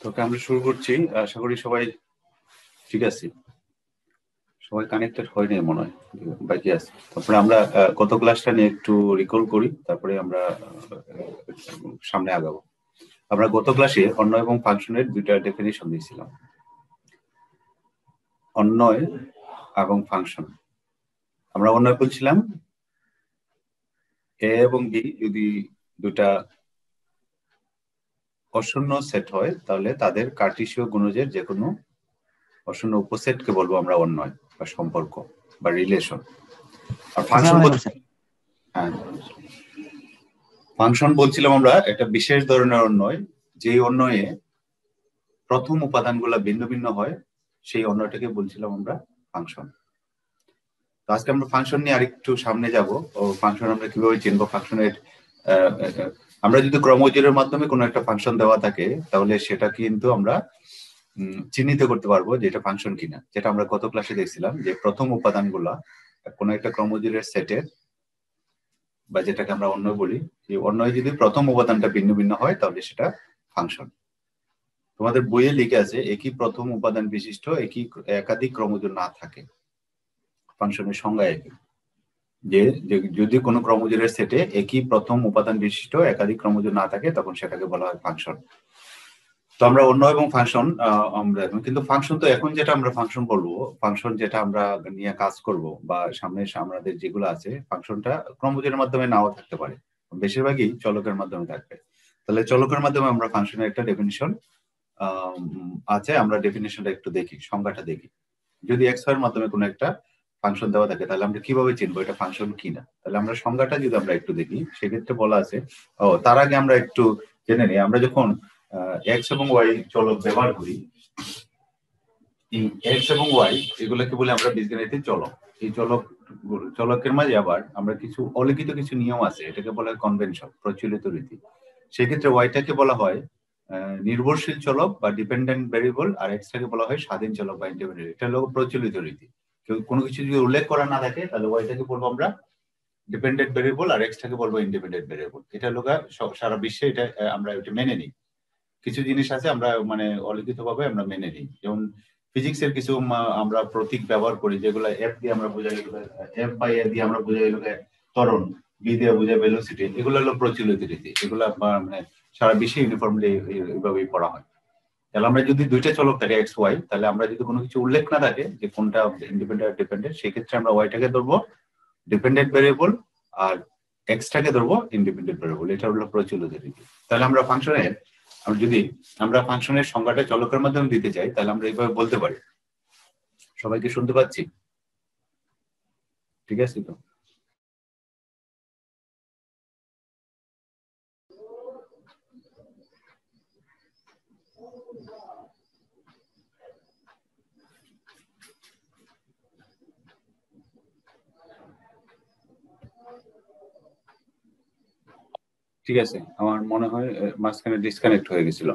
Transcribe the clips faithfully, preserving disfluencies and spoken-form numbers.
তোকে আমরা শুরু করছি। আশা করি সবাই ঠিক আছে, সবাই কানেক্টেড হয়নি মনে হয়, বাকি আছে। তারপরে আমরা গত ক্লাসটা নিয়ে একটু রিকল করি, তারপরে আমরা সামনে আগাবো। আমরা গত ক্লাসে অন্যয় এবং ফাংশনের দুইটা ডেফিনিশন দিয়েছিলাম, অন্যয় এবং ফাংশন। আমরা অন্যয় বলছিলাম এ এবং বি যদি দুটা অশূন্য সেট হয় তাহলে তাদের কার্টেসীয় গুণজের যে কোনো অশূন্য উপসেটকে বলবো আমরা অন্যয় বা সম্পর্ক বা রিলেশন। আর ফাংশন হ্যাঁ ফাংশন বলছিলাম আমরা একটা বিশেষ ধরনের অন্যয়, যে অন্যয়ে প্রথম উপাদানগুলো ভিন্ন ভিন্ন হয়, সেই অন্যটাকে বলছিলাম আমরা ফাংশন। তো আজকে আমরা ফাংশন নিয়ে আরেকটু সামনে যাব। ও ফাংশন আমরা কিভাবে চিনবো, ফাংশনের আমরা যদি ক্রমজোরের মাধ্যমে কোনো একটা ফাংশন দেওয়া থাকে তাহলে সেটা কিন্তু আমরা চিহ্নিত করতে পারবো যে এটা ফাংশন কিনা। যেটা আমরা গত ক্লাসে দেখছিলাম যে প্রথম উপাদানগুলা কোনো একটা ক্রমজোরের সেটের বা যেটাকে আমরা অন্যয় বলি, এই অন্যয় যদি প্রথম উপাদানটা ভিন্ন ভিন্ন হয় তাহলে সেটা ফাংশন। তোমাদের বইয়ে লিখে আছে একই প্রথম উপাদান বিশিষ্ট একই একাধিক ক্রমজোর না থাকে, ফাংশনের সংজ্ঞা একই, যে যদি কোনো ক্রমজোরের সেটে একই প্রথম উপাদান বিশিষ্ট একাধিক ক্রমজোর না থাকে তখন সেটাকে বলা হয় ফাংশন। তো আমরা অন্য এবং ফাংশন আমরা কিন্তু ফাংশন তো এখন যেটা আমরা ফাংশন বলবো, ফাংশন যেটা আমরা নিয়ে কাজ করব বা সামনে আমাদের যেগুলো আছে, ফাংশনটা ক্রমজোরের মাধ্যমে নাও থাকতে পারে, বেশিরভাগই চলকের মাধ্যমে থাকবে। তাহলে চলকের মাধ্যমে আমরা ফাংশনের একটা ডেফিনিশন আছে, আমরা ডেফিনিশনটা একটু দেখি, সংজ্ঞাটা দেখি। যদি এক্স এর মাধ্যমে কোনো একটা ফাংশন দেওয়া থাকে তাহলে আমরা কিভাবে চিনবো এটা ফাংশন কিনা, তাহলে আমরা সংজ্ঞাটা যদি আমরা একটু দেখি, সেক্ষেত্রে বলা আছে। ও তার আগে আমরা একটু জেনে নিই, আমরা যখন এক্স এবং ওয়াই চলক ব্যবহার করি, এই এক্স এবং ওয়াই এগুলোকে বলে আমরা বীজগণিতের চলক। এই চলক চলকের মাঝে আবার আমরা কিছু অলিখিত কিছু নিয়ম আছে, এটাকে বলা হয় কনভেনশন, প্রচলিত রীতি। সেক্ষেত্রে ওয়াইটাকে বলা হয় নির্ভরশীল চলক বা ডিপেন্ডেন্ট ভেরিয়েবল, আর এক্সটাকে বলা হয় স্বাধীন চলক বা ইন্ডিপেন্ডেন্ট। এটা হলো প্রচলিত রীতি। কেউ কোনো কিছু যদি উল্লেখ করা না থাকে তাহলে ওয়াইটাকে বলবো আমরা ডিপেন্ডেন্ট ভেরিয়েবল আর এক্সটাকে বলবো ইন্ডিপেন্ডেন্ট ভেরিয়েবল। এটা হলো সারা বিশ্বে এটা আমরা এটা মেনে নিই। কিছু জিনিস আছে আমরা মানে অলিখিত ভাবে আমরা মেনে নিই, যেমন ফিজিক্সের কিছু আমরা প্রতীক ব্যবহার করি যেগুলো এফ দিয়ে আমরা বোঝাই, এফ বাই এ দিয়ে আমরা বোঝাই ত্বরণ, বি দিয়ে বোঝাই ভেলোসিটি। এগুলো হলো প্রচলিত রীতি, এগুলো মানে সারা বিশ্বে ইউনিফর্মলি এইভাবেই পড়া হয়। তাহলে আমরা যদি দুইটা চলক থাকে এক্স ওয়াই, তাহলে আমরা যদি কোনো কিছু উল্লেখ না থাকে যে কোনটা ইন্ডিপেন্ডেন্ট ডিপেন্ডেন্ট, সেক্ষেত্রে আমরা ওয়াইটাকে ধরবো ডিপেন্ডেন্ট ভেরিয়েবল আর এক্সটাকে ধরবো ইন্ডিপেন্ডেন্ট ভেরিয়েবল। এটা হলো প্রচলিত রীতি। তাহলে আমরা ফাংশনের যদি আমরা ফাংশনের সংজ্ঞাটা চলকের মাধ্যমে দিতে চাই তাহলে আমরা এইভাবে বলতে পারি। সবাইকে শুনতে পাচ্ছি? ঠিক আছে তো? ঠিক আছে, আমার মনে হয় মাঝখানে ডিসকানেক্ট হয়ে গেছিল।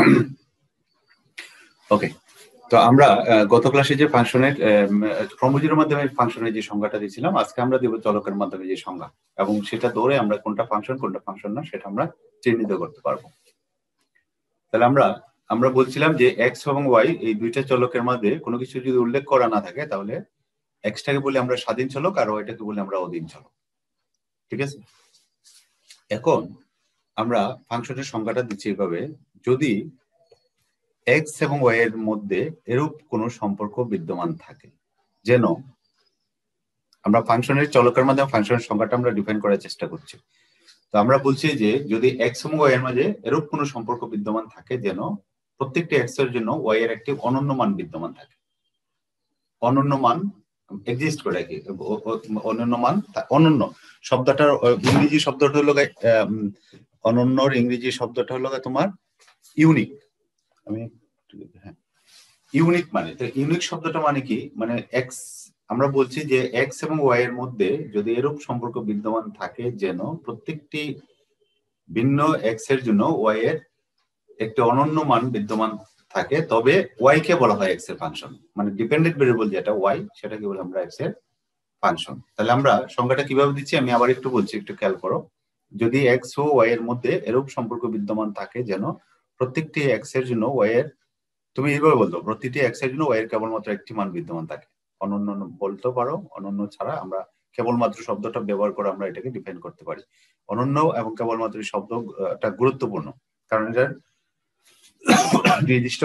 ওকে, তো আমরা গত ক্লাসে যে ফাংশনের ক্রমজোরের মাধ্যমে ফাংশনের যে সংজ্ঞাটা দিয়েছিলাম, আজকে আমরা দেব চলকের মাধ্যমে যে সংজ্ঞা, এবং সেটা ধরে আমরা কোনটা ফাংশন কোনটা ফাংশন না সেটা আমরা চিহ্নিত করতে পারবো। তাহলে আমরা আমরা বলছিলাম যে এক্স এবং ওয়াই এই দুইটা চলকের মধ্যে কোনো কিছু যদি উল্লেখ করা না থাকে তাহলে এক্সটাকে বলি আমরা স্বাধীন চলক আর ওয়াইটাকে বলি আমরা অধীন চলক। ঠিক আছে, এখন আমরা ফাংশনের সংজ্ঞাটা দিচ্ছি এভাবে, যদি এক্স এবং ওয়াই এর মধ্যে এরূপ কোনো সম্পর্ক বিদ্যমান থাকে, যেন আমরা ফাংশনের চলকের মাধ্যমে ফাংশনের সংজ্ঞাটা আমরা ডিফাইন করার চেষ্টা করছি। তো আমরা বলছি যে যদি এক্স এবং ওয়াই এর মাঝে এরূপ কোনো সম্পর্ক বিদ্যমান থাকে যেন প্রত্যেকটি এক্স এর জন্য ওয়াই এর একটি অনন্য মান বিদ্যমান থাকে। অনন্য মান এক্সিস্ট করে কি, অনন্য মান, অনন্য শব্দটার ইংরেজি শব্দটা হলো অনন্যর ইংরেজি শব্দটা হলো তোমার ইউনিক। আমি হ্যাঁ ইউনিক মানে, তো ইউনিক শব্দটা মানে কি, মানে এক্স, আমরা বলছি যে এক্স এবং ওয়াই এর মধ্যে যদি এরূপ সম্পর্ক বিদ্যমান থাকে যেন প্রত্যেকটি ভিন্ন এক্স এর জন্য ওয়াই এর একটি অনন্য মান বিদ্যমান থাকে, তবে ওয়াই কে বলা হয় এক্স এর ফাংশন। মানে ডিপেন্ডেন্ট ভেরিয়েবল যেটা ওয়াই, সেটাকে বলে আমরা এক্স এর ফাংশন। তাহলে আমরা সংজ্ঞাটা কিভাবে দিচ্ছি আমি আবার একটু বলছি, একটু খেয়াল করো। যদি এক্স ও ওয়াই এর মধ্যে এরূপ সম্পর্ক বিদ্যমান থাকে যেন প্রত্যেকটি এক্স এর জন্য ওয়াই এর, তুমি এইভাবে বলতো প্রতিটি এক্স এর জন্য ওয়াই এর কেবলমাত্র একটি মান বিদ্যমান থাকে, অনন্য বলতে পারো, অনন্য ছাড়া আমরা কেবলমাত্র শব্দটা ব্যবহার করে আমরা এটাকে ডিফাইন করতে পারি। অনন্য এবং কেবলমাত্র শব্দটা গুরুত্বপূর্ণ, কারণ এটার নির্দিষ্ট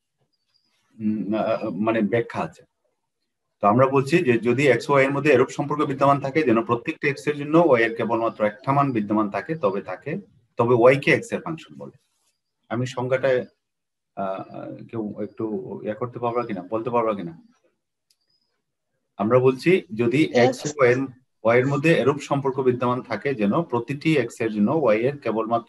মানে ব্যাখ্যা আছে। তো আমরা বলছি যে যদি এক্স ওয়াই এর মধ্যে এরূপ সম্পর্ক বিদ্যমান থাকে যেন প্রত্যেকটা এক্স এর জন্য ওয়াই এর কেবলমাত্র একটা মান বিদ্যমান থাকে, তবে থাকে তবে ওয়াই কে এক্স এর ফাংশন বলে। আমি সংজ্ঞাটা কেউ একটু ইয়া করতে পারবা কিনা, বলতে পারবা কিনা? আমরা বলছি যদি এক্স ওয়াই এর ওয়াই এর মধ্যে এরূপ সম্পর্ক বিদ্যমান থাকে যেন প্রতিটি এক্স এর জন্য ওয়াই এর কেবলমাত্র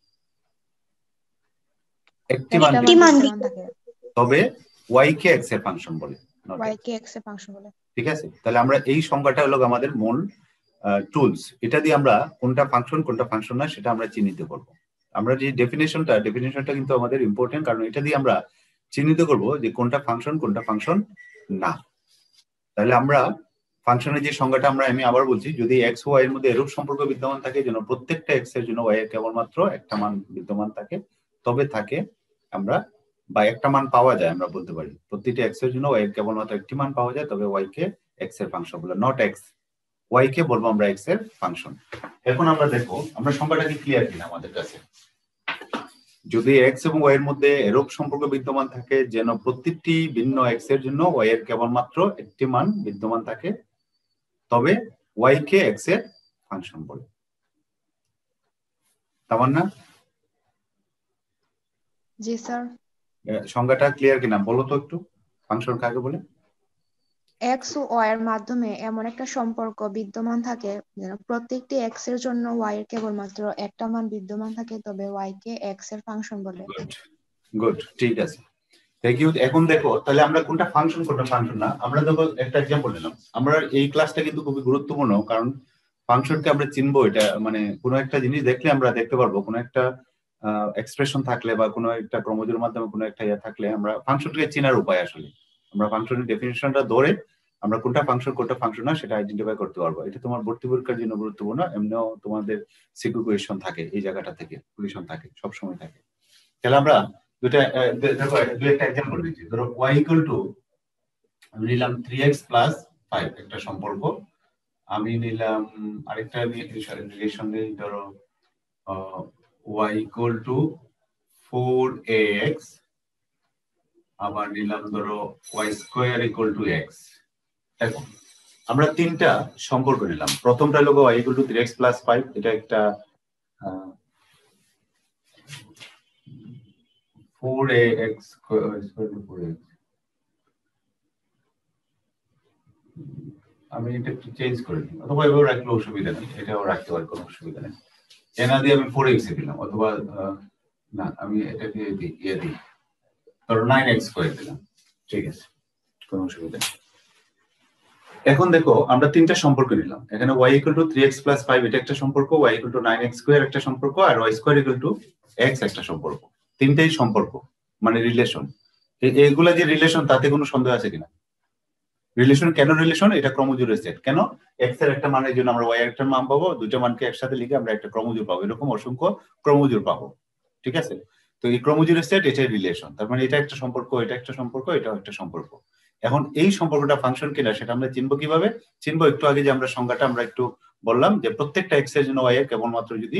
একটি মান বিদ্যমান থাকে, তবে ওয়াই কে এক্স এর ফাংশন বলে। ওয়াই কে এক্স এর ফাংশন বলে, ঠিক আছে? তাহলে আমরা এই সংজ্ঞাটা হলো আমাদের মূল টুলস, এটা দিয়ে আমরা কোনটা ফাংশন কোনটা ফাংশন না সেটা আমরা চিহ্নিত করব। আমরা যে ডেফিনেশনটা ডেফিনেশনটা কিন্তু আমাদের ইম্পর্টেন্ট, কারণ এটা দিয়ে আমরা চিহ্নিত করব যে কোনটা ফাংশন কোনটা ফাংশন না। তাহলে আমরা ফাংশনের যে সংজ্ঞাটা আমরা আমি আবার বলছি, যদি এক্স ওয়াই এর মধ্যে এরূপ সম্পর্ক বিদ্যমান থাকে যেন প্রত্যেকটা এক্স এর জন্য ওয়াই এর কেবলমাত্র একটা মান বিদ্যমান থাকে, তবে থাকে আমরা বা একটা মান পাওয়া যায়, আমরা বলতে পারি প্রতিটি এক্স এর জন্য ওয়াই এর কেবলমাত্র একটি মান পাওয়া যায়, তবে ওয়াই কে এক্স এর ফাংশন বলে, নট এক্স ওয়াই কে বলবো আমরা এক্স এর ফাংশন। এখন আমরা দেখো আমরা সংজ্ঞাটা কি ক্লিয়ার কিনা আমাদের কাছে। যদি এক্স এবং ওয়াই এর মধ্যে এরূপ সম্পর্ক বিদ্যমান থাকে যেন প্রত্যেকটি ভিন্ন এক্স এর জন্য ওয়াই এর কেবলমাত্র একটি মান বিদ্যমান থাকে, তবে ওয়াই কে এক্স এর ফাংশন বলে। তামান্না? জি স্যার। সংজ্ঞাটা ক্লিয়ার কিনা বলো তো একটু, ফাংশন কাকে বলে? এক্স ও ওয়াই এর মাধ্যমে এমন একটা সম্পর্ক বিদ্যমান থাকে যেন প্রত্যেকটি এক্স এর জন্য ওয়াই এর কেবলমাত্র একটা মান বিদ্যমান থাকে, তবে ওয়াই কে এক্স এর ফাংশন বলে। গুড গুড, ঠিক আছে, থ্যাংক ইউ। এখন দেখো তাহলে আমরা কোনটা ফাংশন কোনটা ফাংশন না, আমরা দেখো একটা এক্সাম্পল নিলাম। আমরা এই ক্লাসটা কিন্তু খুবই গুরুত্বপূর্ণ, কারণ ফাংশনকে আমরা চিনবো, এটা মানে কোনো একটা জিনিস দেখলে আমরা দেখতে পারবো, কোনো একটা এক্সপ্রেশন থাকলে বা কোনো একটা ক্রমজোর মাধ্যমে কোনো একটা ইয়া থাকলে আমরা ফাংশনটাকে চেনার উপায় আসলে আমরা ফাংশনের ডেফিনিশনটা ধরে আমরা কোনটা ফাংশন কোনটা ফাংশন না সেটা আইডেন্টিফাই করতে পারবো। এটা তোমার ভর্তি পরীক্ষার জন্য গুরুত্বপূর্ণ, এমনিও তোমাদের সিকিউ কোয়েশ্চন থাকে এই জায়গাটা থেকে, কোয়েশ্চন থাকে সবসময় থাকে। তাহলে আমরা দুটা দেখো দুই একটা एग्जांपल দিচ্ছি। ধরো y ইকুয়াল টু আমি নিলাম থ্রি এক্স প্লাস ফাইভ একটা সম্পর্ক, আমি নিলাম আরেকটা রিলেশন নেই, ধরো y equal to four a x, আবার নিলাম ধরো y square equal to x। দেখো আমরা তিনটা সম্পর্ক নিলাম, প্রথমটা হলো y equal to three x plus five, এটা একটা four a x square to four x. আমি এটা একটু চেঞ্জ করে দিই, অথবা এভাবে রাখলে অসুবিধা নেই, এটাও রাখতে পারি, কোনো অসুবিধা নেই। এনা দিয়ে আমি ফোর এক্স দিলাম, অথবা না আমি এটা দিয়ে দিই ইয়ে দিই ধরো নাইন এক্স স্কয়ার দিলাম, ঠিক আছে, কোনো অসুবিধা নেই। এখন দেখো আমরা তিনটা সম্পর্ক নিলাম, এখানে y equal to three x plus five এটা একটা সম্পর্ক, y equal to nine x square একটা সম্পর্ক, আর y square equal to x একটা সম্পর্ক। তিনটাই সম্পর্ক মানে রিলেশন। এগুলা যে রিলেশন তাতে কোনো সন্দেহ আছে কিনা? রিলেশন কেন রিলেশন? এটা ক্রমজোড়ের সেট। কেন? x এর একটা মানের জন্য আমরা y এর একটা মান পাবো, দুটো মানকে একসাথে লিখে আমরা একটা ক্রমজোড় পাবো, এরকম অসংখ্য ক্রমজোড় পাবো, ঠিক আছে? তো এই ক্রমজোড়ের সেট এটাই রিলেশন, তার মানে এটা একটা সম্পর্ক, এটা একটা সম্পর্ক, এটাও একটা সম্পর্ক। এখন এই সম্পর্কটা ফাংশন কিনা সেটা আমরা চিনবো কিভাবে? চিনবো একটু আগে যে আমরা সংজ্ঞাটা আমরা একটু বললাম যে প্রত্যেকটা x এর জন্য y এর কেবলমাত্র যদি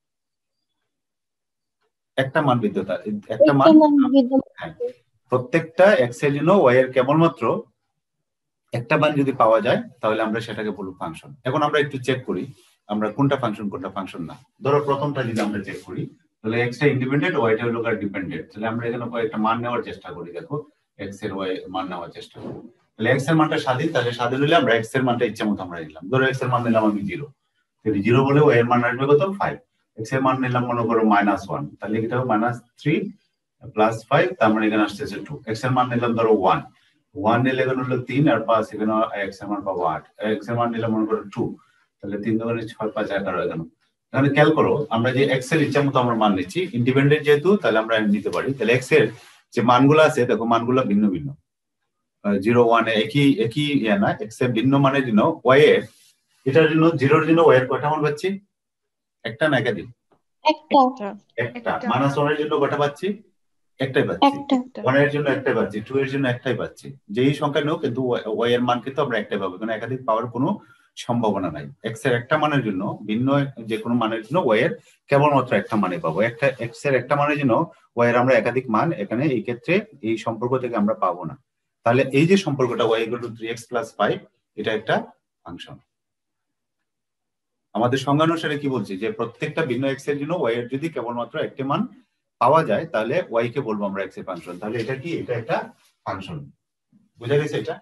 একটা মান বিদ্যমান, একটা মান প্রত্যেকটা x এর জন্য y এর কেবলমাত্র একটা মান যদি পাওয়া যায় তাহলে আমরা সেটাকে বলবো ফাংশন। এখন আমরা একটু চেক করি আমরা কোনটা ফাংশন কোনটা ফাংশন না। ধরো প্রথমটা যদি আমরা চেক করি তাহলে x টা ইন্ডিপেন্ডেন্ট, y টা হলো ডিপেন্ডেন্ট। তাহলে আমরা এখানে একটা মান নেওয়ার চেষ্টা করি, দেখো x এর y মান নেওয়ার চেষ্টা করি। তাহলে x এর মানটা স্বাধীন, তাহলে স্বাধীন হলে আমরা x এর মানটা ইচ্ছা মতো আমরা নিলাম। ধরো x এর মান নিলাম আমি জিরো, তাহলে জিরো বলে y এর মান আসবে কত? ফাইভ। x এর মান নিলাম মনে করো মাইনাস ওয়ান, তাহলে এটা হবে মাইনাস থ্রি প্লাস ফাইভ, তার মানে এখানে আসতেছে টু। x এর মান নিলাম ধরো ওয়ান, ওয়ান নিলে এখানে হলো তিন আর পাঁচ, এখানে x এর মান পাবো আট। x এর মান নিলাম মনে করো টু, তাহলে তিন দোকানে ছয় পাঁচ এগারো। এখানে এখানে খেয়াল করো আমরা যে x এর ইচ্ছা মতো আমরা মান নিচ্ছি, ইন্ডিপেন্ডেন্ট যেহেতু তাহলে আমরা নিতে পারি। তাহলে x এর যে মানগুলো আছে দেখো মানগুলো ভিন্ন ভিন্ন, জিরো ওয়ান একই একই ইয়ে না, x এর ভিন্ন মানের জন্য y এর এটার জন্য জিরোর জন্য y এর কয়টা মান পাচ্ছি? একটা না একাধিক? একটা একটা মাইনাস ওয়ান এর জন্য কটা পাচ্ছি? একটাই পাচ্ছি। ওয়ান এর জন্য একটাই পাচ্ছি, টু এর জন্য একটাই পাচ্ছি। যেই সংখ্যা নেও কিন্তু ওয়াই এর মান কিন্তু আমরা একটাই পাবো, কারণ একাধিক পাওয়ার কোনো সম্ভাবনা নাই। এক্স এর একটা মানের জন্য ভিন্ন যে কোনো মানের জন্য ওয়াই এর কেবলমাত্র একটা মানে পাবো। একটা এক্স এর একটা মানের জন্য ওয়াই এর আমরা একাধিক মান এখানে এই ক্ষেত্রে এই সম্পর্ক থেকে আমরা পাবো না। তাহলে এই যে সম্পর্কটা y equal to three x plus five, এটা একটা ফাংশন। আমাদের সংজ্ঞানুসারে কি বলছি যে প্রত্যেকটা ভিন্ন এক্স এর জন্য ওয়াই এর যদি কেবলমাত্র একটি মান পাওয়া যায় তাহলে ওয়াই কে বলবো আমরা এক্স এর ফাংশন। তাহলে এটা কি? এটা একটা ফাংশন। বুঝা গেছে এটা?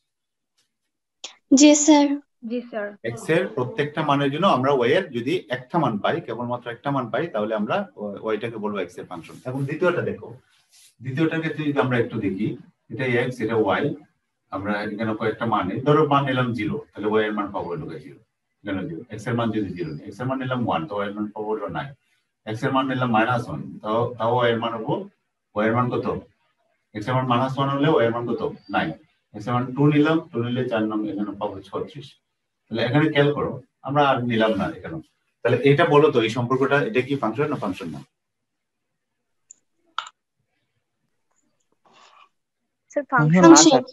জি স্যার। জি স্যার। এক্স এর প্রত্যেকটা মানের জন্য আমরা ওয়াই এর যদি একটা মান পাই, কেবলমাত্র একটা মান পাই, তাহলে আমরা ওয়াইটাকে বলবো এক্স এর ফাংশন। এখন দ্বিতীয়টা দেখো, দ্বিতীয়টার ক্ষেত্রে যদি আমরা একটু দেখি, এটা এক্স, এটা ওয়াই, আমরা এখানে কয়েকটা মানে ধরো মান নিলাম জিরো, তাহলে ওয়াই এর মান পাবো হলো জিরো। এখানে জিরো, এক্স এর মান যদি জিরো নেই, এক্স এর মান নিলাম ওয়ান, তো ওয়াই এর মান পাবো হলো নাইন। এক্স এর মান নিলাম মাইনাস ওয়ান, তাও তাও ওয়াই এর মান হবো, ওয়াই এর মান কত? এক্স এর মান মাইনাস ওয়ান হলে ওয়াই এর মান কত? নাইন। এক্স এর মান টু নিলাম, টু নিলে চার নাম এখানে পাবো ছত্রিশ। তাহলে এখানে খেয়াল করো, আমরা আর নিলাম না এখানে। তাহলে এটা বলো তো এই সম্পর্কটা এটা কি ফাংশন না ফাংশন না? Sir function.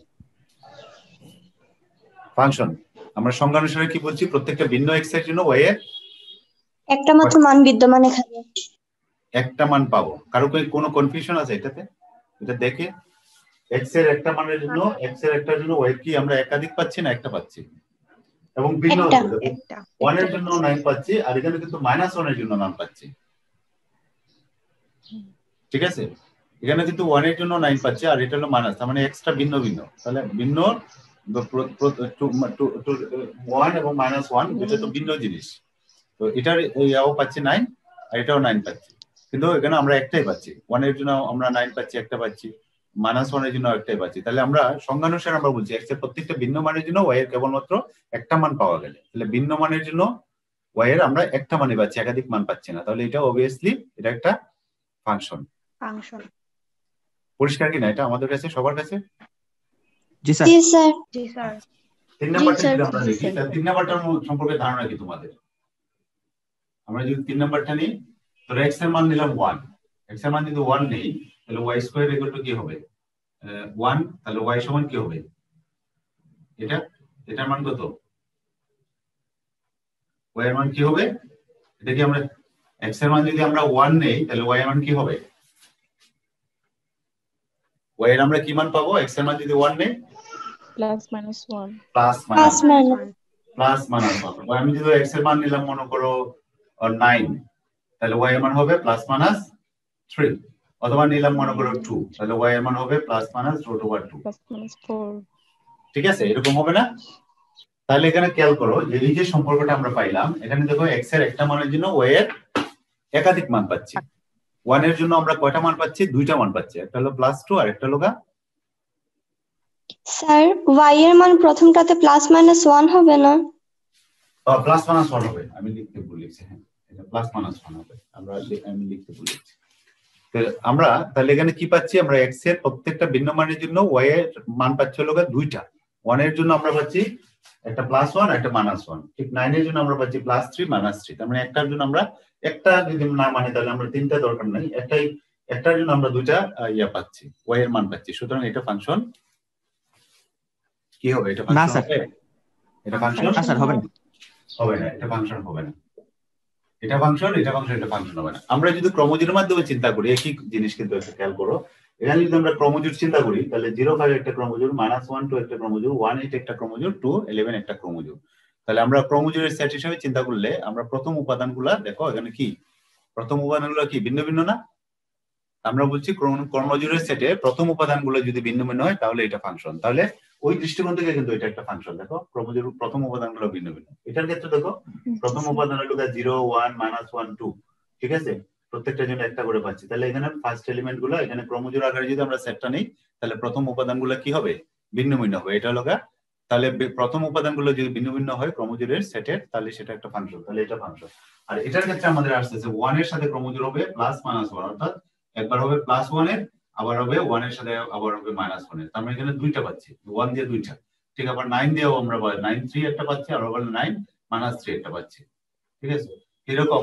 ফাংশন। আমরা সংজ্ঞানুসারে কি বলছি? প্রত্যেকটা ভিন্ন এক্স এর জন্য ওয়াই এর একটা মাত্র মান বিদ্যমান এখানে একটা মান পাবো। কারো কোনো কনফিউশন আছে এটাতে? এটা দেখে এক্স এর একটা মানের জন্য এক্স এর একটার জন্য ওয়াই কি আমরা একাধিক পাচ্ছি না একটা পাচ্ছি? এবং ভিন্ন ওয়ান এর জন্য নাইন পাচ্ছি, আর এখানে কিন্তু মাইনাস ওয়ান এর জন্য নাইন পাচ্ছি। ঠিক আছে, এখানে কিন্তু ওয়ান এর জন্য নাইন পাচ্ছি আর এটা হলো মাইনাস, তার মানে এক্সটা ভিন্ন ভিন্ন। তাহলে ভিন্ন ওয়ান এবং মাইনাস ওয়ান দুটো তো ভিন্ন জিনিস। তো এটার ইয়াও পাচ্ছি নাইন আর এটাও নাইন পাচ্ছি, কিন্তু এখানে আমরা একটাই পাচ্ছি। ওয়ান এর জন্য আমরা নাইন পাচ্ছি, একটা পাচ্ছি, মাইনাস ওয়ান এর জন্য একটাই পাচ্ছি। তাহলে আমরা সংজ্ঞানুসারে আমরা বলছি এক্স এর প্রত্যেকটা ভিন্ন মানের জন্য ওয়াই এর কেবলমাত্র একটা মান পাওয়া গেলে, তাহলে ভিন্ন মানের জন্য ওয়াই এর আমরা একটা মানে পাচ্ছি, একাধিক মান পাচ্ছি না। তাহলে এটা অবভিয়াসলি এটা একটা ফাংশন। ফাংশন পরিষ্কার কি না এটা আমাদের কাছে, সবার কাছে? জি স্যার। জি স্যার। জি স্যার। তিন নাম্বারটা যদি আমরা দেখি, তাহলে তিন নাম্বারটার সম্পর্কে ধারণা কি তোমাদের? আমরা যদি তিন নাম্বারটা নিই, তো এক্স এর মান নিলাম ওয়ান, এক্স এর মান যদি ওয়ান নেই তাহলে ওয়াই স্কয়ার ইকুয়াল টু কি হবে? ওয়ান। তাহলে ওয়াই সমান কি হবে? এটা এটার মান কত? ওয়াই এর মান কি হবে? এটা কি আমরা এক্স এর মান যদি আমরা ওয়ান নেই তাহলে ওয়াই এর মান কি হবে? ওয়াই এর আমরা কি মান পাবো? এক্স এর মান যদি ওয়ান নেই plus minus one, plus minus plus minus one. Y আমি যদি এক্স এর মান নিলাম মনে করো নাইন, তাহলে ওয়াই এর মান হবে প্লাস মাইনাস থ্রি। অথবা নিলাম মনে করো টু, তাহলে ওয়াই এর মান হবে plus minus root over two, plus minus four. ঠিক আছে, এরকম হবে না? তাহলে এখানে খেয়াল করো যে এই যে সম্পর্কটা আমরা পাইলাম, এখানে দেখো এক্স এর একটা মানের জন্য ওয়াই এর একাধিক মান পাচ্ছি। ওয়ান এর জন্য আমরা কয়টা মান পাচ্ছি? দুইটা মান পাচ্ছি, একটা হলো প্লাস টু আর একটা হলো স্যার ওয়াই এর মান প্রথমটাতে প্লাস মাইনাস ওয়ান হবে না? প্লাস মাইনাস ওয়ান হবে, আমি লিখতে ভুলেছি। হ্যাঁ, এটা প্লাস মাইনাস ওয়ান হবে, আমরা আমি লিখতে ভুলেছি। তো আমরা তাহলে এখানে কি পাচ্ছি? আমরা এক্স এর প্রত্যেকটা ভিন্ন মানের জন্য ওয়াই এর মান পাচ্ছি হলো দুইটা। ওয়ান এর জন্য আমরা পাচ্ছি একটা প্লাস ওয়ান একটা মাইনাস ওয়ান, ঠিক নাইন এর জন্য আমরা পাচ্ছি প্লাস থ্রি মাইনাস থ্রি। তার মানে একটার জন্য আমরা একটা যদি না মানে তাহলে আমরা তিনটা দরকার নাই, একটাই একটার জন্য আমরা দুইটা ইয়া পাচ্ছি, ওয়াই এর মান পাচ্ছি। সুতরাং এটা ফাংশন কি হবে? এটা ফাংশন হবে? এটা ফাংশন স্যার হবে না, হবে না, এটা ফাংশন হবে না। এটা ফাংশন, এটা ফাংশন, এটা ফাংশন হবে না। আমরা যদি ক্রমজোড়ের মাধ্যমে চিন্তা করি, একই জিনিস কিন্তু একটা খেয়াল করো, এখানে যদি আমরা ক্রমজোড় চিন্তা করি তাহলে জিরো ফাইভ একটা ক্রমজোড়, মাইনাস ওয়ান টু একটা ক্রমজোড়, ওয়ান এইট একটা ক্রমজোড়, টু ইলেভেন একটা ক্রমজোড়। তাহলে আমরা ক্রমজোড়ের সেট হিসেবে চিন্তা করলে আমরা প্রথম উপাদানগুলা দেখো এখানে কি, প্রথম উপাদানগুলো কি ভিন্ন ভিন্ন না? আমরা বলছি ক্রমজোড়ের সেটে প্রথম উপাদানগুলো যদি ভিন্ন ভিন্ন হয় তাহলে এটা ফাংশন। তাহলে ওই দৃষ্টিকোণ থেকে কিন্তু এটা একটা ফাংশন। দেখো ক্রমজোড় প্রথম উপাদানগুলো ভিন্ন ভিন্ন, এটার ক্ষেত্রে দেখো প্রথম উপাদান হলো zero one minus one two, ঠিক আছে, প্রত্যেকটার জন্য একটা করে পাচ্ছি। তাহলে এখানে ফার্স্ট এলিমেন্ট গুলো এখানে ক্রমজোড় আকারে যদি আমরা সেটটা নেই তাহলে প্রথম উপাদানগুলো কি হবে? ভিন্ন ভিন্ন হবে। এটা হলো তাহলে প্রথম উপাদানগুলো যদি ভিন্ন ভিন্ন হয় ক্রমজোড়ের সেটের, তাহলে সেটা একটা ফাংশন। তাহলে এটা ফাংশন। আর এটার ক্ষেত্রে আমাদের আসতেছে ওয়ান এর সাথে ক্রমজোড় হবে প্লাস মাইনাস ওয়ান, অর্থাৎ একবার হবে প্লাস ওয়ান এর, আবার হবে ওয়ান এর সাথে আবার হবে মাইনাস ওয়ান এর। আমরা এখানে দুইটা পাচ্ছি, ওয়ান দিয়ে দুইটা, ঠিক। আবার নাইন দিয়েও আমরা নাইন থ্রি একটা পাচ্ছি, আর আবার নাইন মাইনাস থ্রি একটা পাচ্ছি, ঠিক আছে। এরকম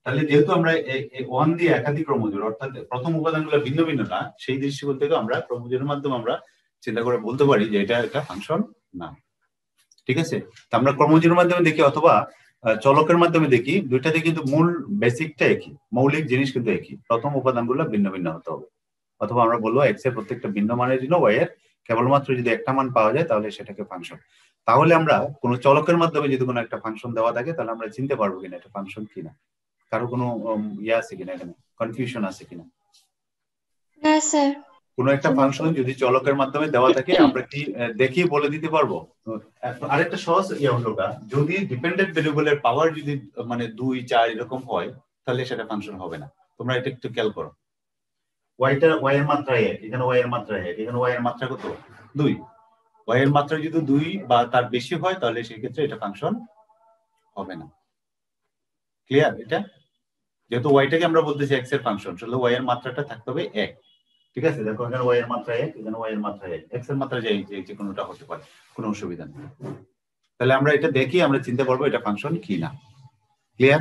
তাহলে যেহেতু আমরা ওয়ান দিয়ে একাধিক ক্রমজোড় অর্থাৎ প্রথম উপাদানগুলো ভিন্ন ভিন্ন না, সেই দৃষ্টিকোণ থেকে আমরা ক্রমজোড়ের মাধ্যমে আমরা চিন্তা করে বলতে পারি যে এটা একটা ফাংশন না। ঠিক আছে, তো আমরা ক্রমজোড়ের মাধ্যমে দেখি অথবা চলকের মাধ্যমে দেখি, দুইটাতে কিন্তু মূল বেসিকটা একই, মৌলিক জিনিস কিন্তু একই, প্রথম উপাদানগুলো ভিন্ন ভিন্ন হতে হবে। অথবা আমরা বলবো এক্স এর প্রত্যেকটা ভিন্ন মানের জন্য ওয়াই এর কেবলমাত্র যদি একটা মান পাওয়া যায় তাহলে সেটাকে ফাংশন। তাহলে আমরা কোন চলকের মাধ্যমে যদি কোনো একটা ফাংশন দেওয়া থাকে তাহলে আমরা চিনতে পারবো কিনা এটা ফাংশন কিনা। কারো কোনো ইয়ে আছে কিনা, এখানে কনফিউশন আছে কিনা? না স্যার। কোন একটা ফাংশন যদি চলকের মাধ্যমে দেওয়া থাকে আমরা কি দেখি বলে দিতে পারবো? আরেকটা সহজ ইয়ে হলো, যদি ডিপেন্ডেন্ট ভেরিয়েবলের পাওয়ার যদি মানে দুই চার এরকম হয় তাহলে সেটা ফাংশন হবে না। তোমরা এটা একটু খেয়াল করো, ওয়াইটা ওয়াই এর মাত্রা এক, এখানে ওয়াই এর মাত্রা এক, এখানে ওয়াই এর মাত্রা কত? দুই। ওয়াই এর মাত্রা যদি দুই বা তার বেশি হয় তাহলে সেই ক্ষেত্রে এটা ফাংশন হবে না। ক্লিয়ার? এটা যেহেতু ওয়াইটাকে আমরা বলতেছি এক্স এর ফাংশন, তাহলে ওয়াই এর মাত্রাটা থাকতে হবে এক। ঠিক আছে, দেখো এখানে ওয়াই এর মাত্রা এক, এখানে ওয়াই এর মাত্রা এক, এক্স এর মাত্রা যাই যে কোনোটা হতে পারে, কোনো অসুবিধা নেই। তাহলে আমরা এটা দেখি আমরা চিনতে পারবো এটা ফাংশন কি না। ক্লিয়ার?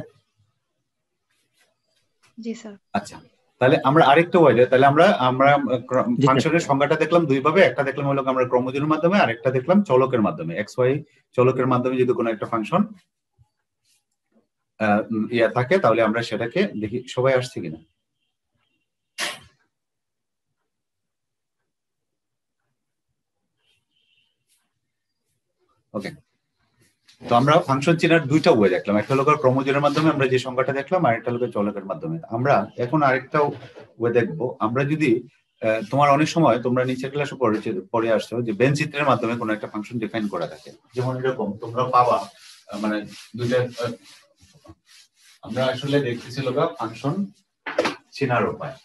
জি স্যার। আচ্ছা, তাহলে আমরা আরেকটা ওয়াই, তাহলে আমরা আমরা ফাংশনের সংজ্ঞাটা দেখলাম দুই ভাবে, একটা দেখলাম হলো আমরা ক্রমজোড়ের মাধ্যমে, আরেকটা দেখলাম চলকের মাধ্যমে। এক্স ওয়াই চলকের মাধ্যমে যদি কোনো একটা ফাংশন ইয়া থাকে তাহলে আমরা সেটাকে দেখি। সবাই আসছে কিনা? ওকে, তো আমরা ফাংশন চেনার দুইটা ওয়ে দেখলাম, একটা হলো ক্রমজোড়ের মাধ্যমে আমরা যে সংজ্ঞাটা দেখলাম, আর একটা হলো চলকের মাধ্যমে। আমরা এখন আরেকটা ওয়ে দেখবো, আমরা যদি তোমার অনেক সময় তোমরা নিচের ক্লাসে পড়ে আসছো যে বেন চিত্রের মাধ্যমে কোনো একটা ফাংশন ডিফাইন করা থাকে, যেমন এরকম তোমরা পাবা মানে দুইটা। আমরা আসলে দেখতেছি লোকা ফাংশন চেনার উপায়।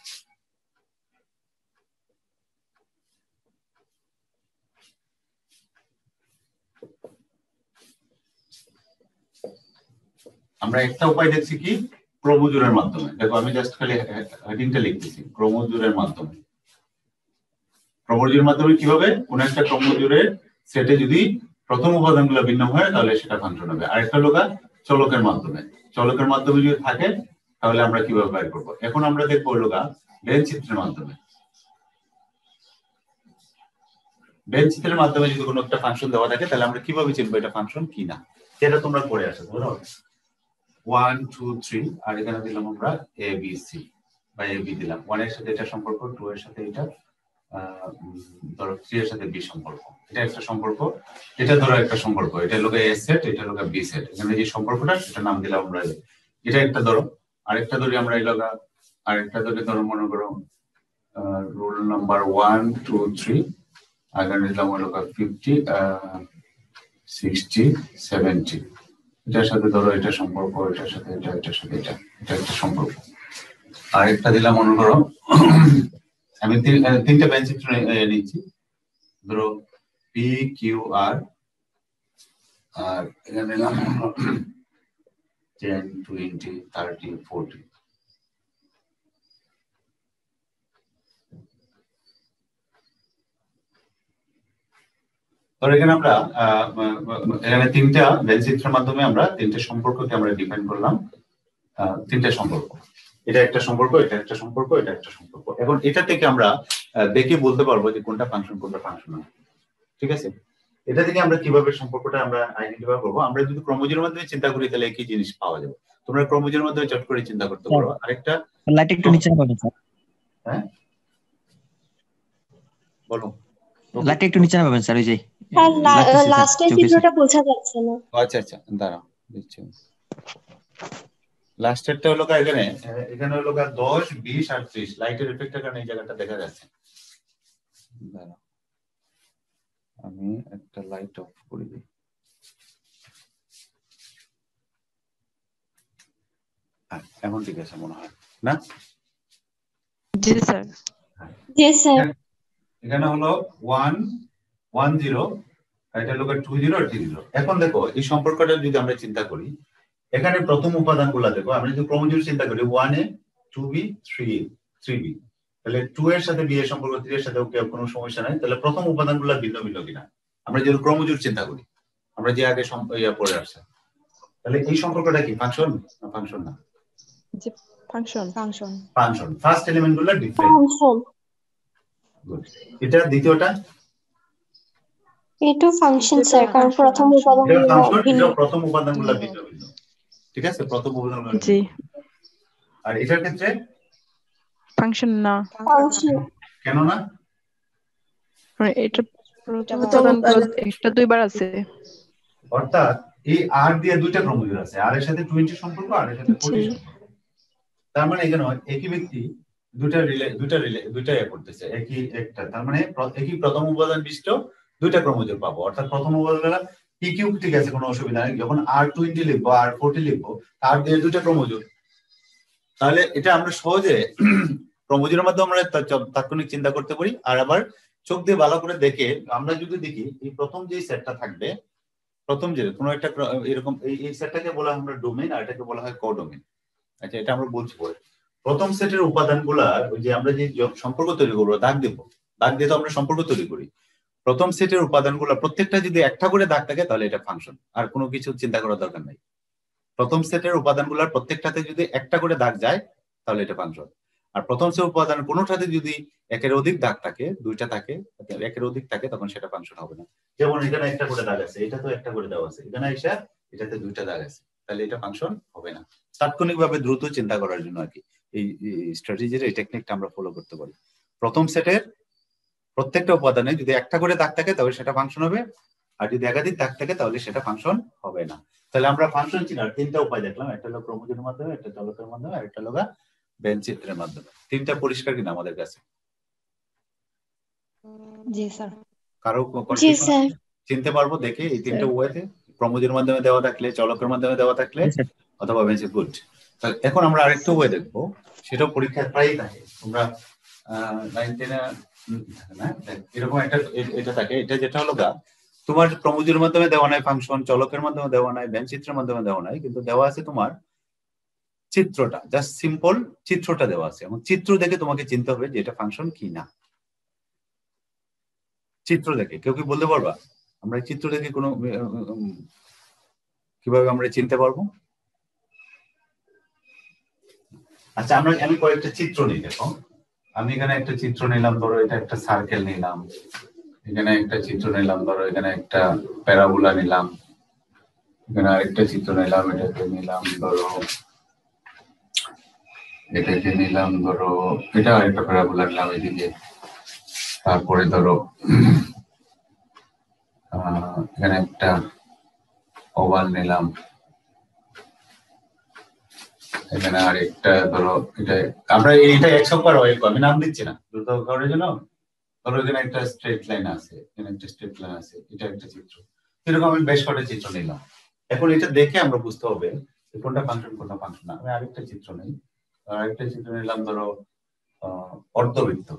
আমরা একটা উপায় দেখছি কি, ক্রমজোড়ের মাধ্যমে। দেখো আমি জাস্ট খালি হেডিংটা লিখতেছি, ক্রমজোড়ের মাধ্যমে। ক্রমজোড়ের মাধ্যমে কিভাবে কোন একটা ক্রমজোড়ের সেটে যদি প্রথম উপাদানগুলো ভিন্ন হয় তাহলে সেটা ফাংশন হবে। আরেকটা লোকা চলকের মাধ্যমে, চলকের মাধ্যমে যদি থাকে তাহলে আমরা কিভাবে বের করব। এখন আমরা দেখবো লোকা বেন চিত্রের মাধ্যমে। বেন চিত্রের মাধ্যমে যদি কোনো একটা ফাংশন দেওয়া থাকে তাহলে আমরা কিভাবে চিনবো এটা ফাংশন কি না, সেটা তোমরা পড়ে আসো। ধরো ওয়ান টু থ্রি, আর এখানে দিলাম আমরা এ বি সি বা এ বি দিলাম। ওয়ান এর সাথে এটা সম্পর্ক, টু এর সাথে এটা, ধরো থ্রি এর সাথে বি সম্পর্ক, এটা একটা সম্পর্ক, এটা ধরো একটা সম্পর্ক, এটা হলো এ সেট, এটা হলো বি সেট। এখানে যে সম্পর্কটা সেটা নাম দিলাম আমরা, এটা একটা ধরো। আরেকটা ধরি আমরা এই লগা, আরেকটা ধরে ধরো মনে করো rule number one two three, আগে দিলাম হলো ফিফটি সিক্সটি সেভেন্টি। এটার সাথে ধরো এটা সম্পর্ক, এটার সাথে এটা, এটার সাথে এটা, এটা একটা সম্পর্ক। আরেকটা দিলাম মনে করো, আমি তিনটা বেন চিত্র নিচ্ছি, ধরো পি কিউ আর, আর এখানে দিলাম টেন টোয়েন্টি থার্টি ফোরটি। ধরো এখানে আমরা এখানে তিনটা বেন চিত্রের মাধ্যমে আমরা তিনটা সম্পর্ককে আমরা ডিফাইন করলাম, তিনটা সম্পর্ক। এটা একটা সম্পর্ক, এটা একটা সম্পর্ক, এটা একটা সম্পর্ক। এখন এটা থেকে আমরা দেখে বলতে পারবো যে কোনটা ফাংশন কোনটা ফাংশন না। ঠিক আছে, এটা থেকে আমরা কিভাবে সম্পর্কটা আমরা আইডেন্টিফাই করবো? আমরা যদি ক্রমজোড়ের মাধ্যমে চিন্তা করি তাহলে একই জিনিস পাওয়া যাবে। তোমরা ক্রমজোড়ের মাধ্যমে চট করে চিন্তা করতে পারো। আরেকটা লাইট একটু নিচে নামাবেন স্যার। হ্যাঁ বলো, লাইট একটু নিচে নামাবেন স্যার। ওই যে স্যার লাস্টের চিত্রটা বোঝা যাচ্ছে না। আচ্ছা আচ্ছা দাঁড়াও দিচ্ছি। লাস্টেরটা হলো এখানে, এখানে হলো দশ বিশ আর ত্রিশ। লাইটের এফেক্টের কারণে এই জায়গাটা দেখা যাচ্ছে। দাঁড়াও আমি একটা লাইট অফ করে দিই। এখন ঠিক আছে মনে হয় না? জি স্যার। জি স্যার। এখানে হলো ওয়ান ওয়ান জিরো, এটা হলো টু জিরো আর থ্রি জিরো। এখন দেখো এই সম্পর্কটা যদি আমরা চিন্তা করি, এখানে প্রথম উপাদানগুলো দেখো, আমরা যদি ক্রমজোড় চিন্তা করি one a, two b, three a, three b, তাহলে টু এর সাথে বি এর সম্পর্ক, থ্রি এর সাথে কোনো সমস্যা নাই। তাহলে প্রথম উপাদানগুলো ভিন্ন ভিন্ন কিনা আমরা যদি ক্রমজোড় চিন্তা করি, আমরা যে আগে ইয়া পড়ে আসছে, তাহলে এই সম্পর্কটা কি ফাংশন না ফাংশন না? যে function function function first element গুলো ডিফারেন্ট। Function good. এটা দ্বিতীয়টা এটা ফাংশন দ্বিতীয়টা স্যার, কারণ ফাংশন প্রথম ফাংশন এটা উপাদানগুলো ফাংশন, ভিন্ন। এটা প্রথম উপাদানগুলো ভিন্ন। ভিন্ন ভিন্ন, ঠিক আছে, প্রথম উপাদানগুলো জি ভিন্ন। আর এটার ক্ষেত্রে ফাংশন না, ফাংশন কেন না? মানে এটা এটা প্রথম প্রথম উপাদানগুলো উপাদান। একটা দুইবার আছে। অর্থাৎ এই আর দিয়ে দুইটা ক্রোমোজোম আছে, আর এর সাথে টোয়েন্টি সম্পর্ক, আর এর সাথে জি ফোরটি সম্পর্ক। তার মানে এখানে একই ব্যক্তি দুইটা রিলে দুইটা রিলে দুইটা ইয়ে করতেছে, একই একটা, তার মানে প্র- একই প্রথম উপাদান বিশিষ্ট দুইটা ক্রোমোজোম পাবো। অর্থাৎ প্রথম উপাদানটা পি কিউ, ঠিক আছে, কোনো অসুবিধা নেই। যখন আর টোয়েন্টি লিখবো, আর ফোরটি লিখবো, তার দিয়ে দুইটা ক্রোমোজোম, তাহলে এটা আমরা সহজে ক্রোমোজোমের মাধ্যমে আমরা তা- তাৎক্ষণিক চিন্তা করতে পারি। আর আবার চোখ দিয়ে ভালো করে দেখে আমরা যদি দেখি, এই প্রথম যে সেটটা থাকবে, প্রথম যে কোনো একটা ক্র- এরকম এই এই সেটটাকে বলা হয় আমরা ডোমেইন, আর এটাকে বলা হয় কোডোমেইন। আচ্ছা, এটা আমরা বলছি পরে। প্রথম সেটের উপাদানগুলা, ওই যে আমরা যে জ- সম্পর্ক তৈরি করবো, দাগ দেব, দাগ দিয়ে তো আমরা সম্পর্ক তৈরি করি। প্রথম সেটের উপাদানগুলা প্রত্যেকটা যদি একটা করে দাগ থাকে, তাহলে এটা ফাংশন, আর কোনো কিছু চিন্তা করার দরকার নাই। প্রথম সেটের উপাদানগুলার প্রত্যেকটাতে যদি একটা করে দাগ যায়, তাহলে এটা ফাংশন। আর প্রথম সেটের উপাদান কোনোটাতে যদি একের অধিক দাগ থাকে, দুইটা থাকে, একের অধিক থাকে, তখন সেটা ফাংশন হবে না। যেমন এখানে একটা করে দাগ আছে, এটা তো একটা করে দেওয়া আছে, এখানে এসে এটাতে দুইটা দাগ আছে, তাহলে এটা ফাংশন হবে না। তাৎক্ষণিকভাবে দ্রুত চিন্তা করার জন্য আর কি এই স্ট্র্যাটেজির এই টেকনিকটা আমরা ফলো করতে পারি। প্রথম সেটের প্রত্যেকটা উপাদানে যদি একটা করে দাগ থাকে, তাহলে সেটা ফাংশন হবে, আর যদি একাধিক দাগ থাকে, তাহলে সেটা ফাংশন হবে না। তাহলে আমরা ফাংশন চিনার তিনটা উপায় দেখলাম, একটা হলো ক্রোমোজোমের মাধ্যমে, একটা চলকের মাধ্যমে, আর একটা হলো বেন চিত্রের মাধ্যমে। তিনটা পরিষ্কার কিনা আমাদের কাছে? জি স্যার। কারো জি কনফিউশন স্যার। চিনতে পারবো দেখে এই তিনটা ওয়েতে, ক্রোমোজোমের মাধ্যমে দেওয়া থাকলে, চলকের মাধ্যমে দেওয়া থাকলে, জি স্যার। অথবা বেন চিত্র। গুড। তাহলে এখন আমরা আরেকটা ওয়ে দেখবো, সেটাও পরীক্ষায় প্রায়ই থাকে। তোমরা নাইন টেনে এরকম একটা এ- এটা থাকে, এটা যেটা হলো গা, তোমার ক্রোমোজোমের মাধ্যমে দেওয়া নাই ফাংশন, চলকের মাধ্যমে দেওয়া নাই, বেন চিত্রের মাধ্যমে দেওয়া নাই, কিন্তু দেওয়া আছে তোমার চিত্রটা, জাস্ট সিম্পল চিত্রটা দেওয়া আছে, এবং চিত্র দেখে তোমাকে চিনতে হবে যে এটা ফাংশন কি না। চিত্র দেখে কেউ কি বলতে পারবা আমরা এই চিত্র দেখে কোনো উম, কিভাবে আমরা চিনতে পারবো? আচ্ছা, আমরা আমি কয়েকটা চিত্র নিই। দেখো, আমি এখানে একটা চিত্র নিলাম, ধরো এটা একটা সার্কেল নিলাম, এখানে একটা চিত্র নিলাম, ধরো এখানে একটা প্যারাবোলা নিলাম, এখানে আরেকটা চিত্র নিলাম, এটাকে নিলাম ধরো, এটাকে নিলাম ধরো, এটা আরেকটা প্যারাবোলা নিলাম এদিকে, তারপরে ধরো আহ এখানে একটা ওভাল নিলাম, এখানে আরেকটা ধরো, এটা আমরা এটা একশো বার হয়, আমি নাম দিচ্ছি না দ্রুত করার জন্য। ধরো এখানে একটা স্ট্রেট লাইন আছে, এখানে একটা স্ট্রেট লাইন আছে, এটা একটা চিত্র। এরকম আমি বেশ কটা চিত্র নিলাম। এখন এটা দেখে আমরা বুঝতে হবে যে কোনটা ফাংশন কোনটা ফাংশন না। আমি আরেকটা চিত্র নেই, আরেকটা চিত্র নিলাম ধরো আহ অর্ধবৃত্ত,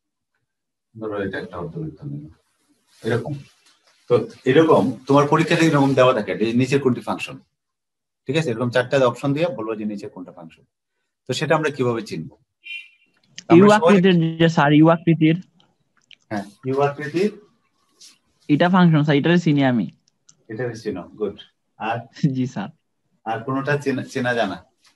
ধরো এটা একটা অর্ধবৃত্ত নিলাম, এরকম। তো এরকম তোমার পরীক্ষাতে এরকম দেওয়া থাকে যে নিচের কোনটি ফাংশন, ঠিক আছে, এরকম চারটা অপশন দিয়ে বলবো যে নিচের কোনটা ফাংশন। তো সেটা আমরা কিভাবে চিনবো? ইউ আমরা সবাই, আকৃতির যে স্যার, ইউ আকৃতির হ্যাঁ, ইউ আকৃতির, এটা ফাংশন স্যার, এটারে চিনি আমি। এটা চিনো, গুড। আর জি স্যার। আর কোনটা চেনা চেনা জানা?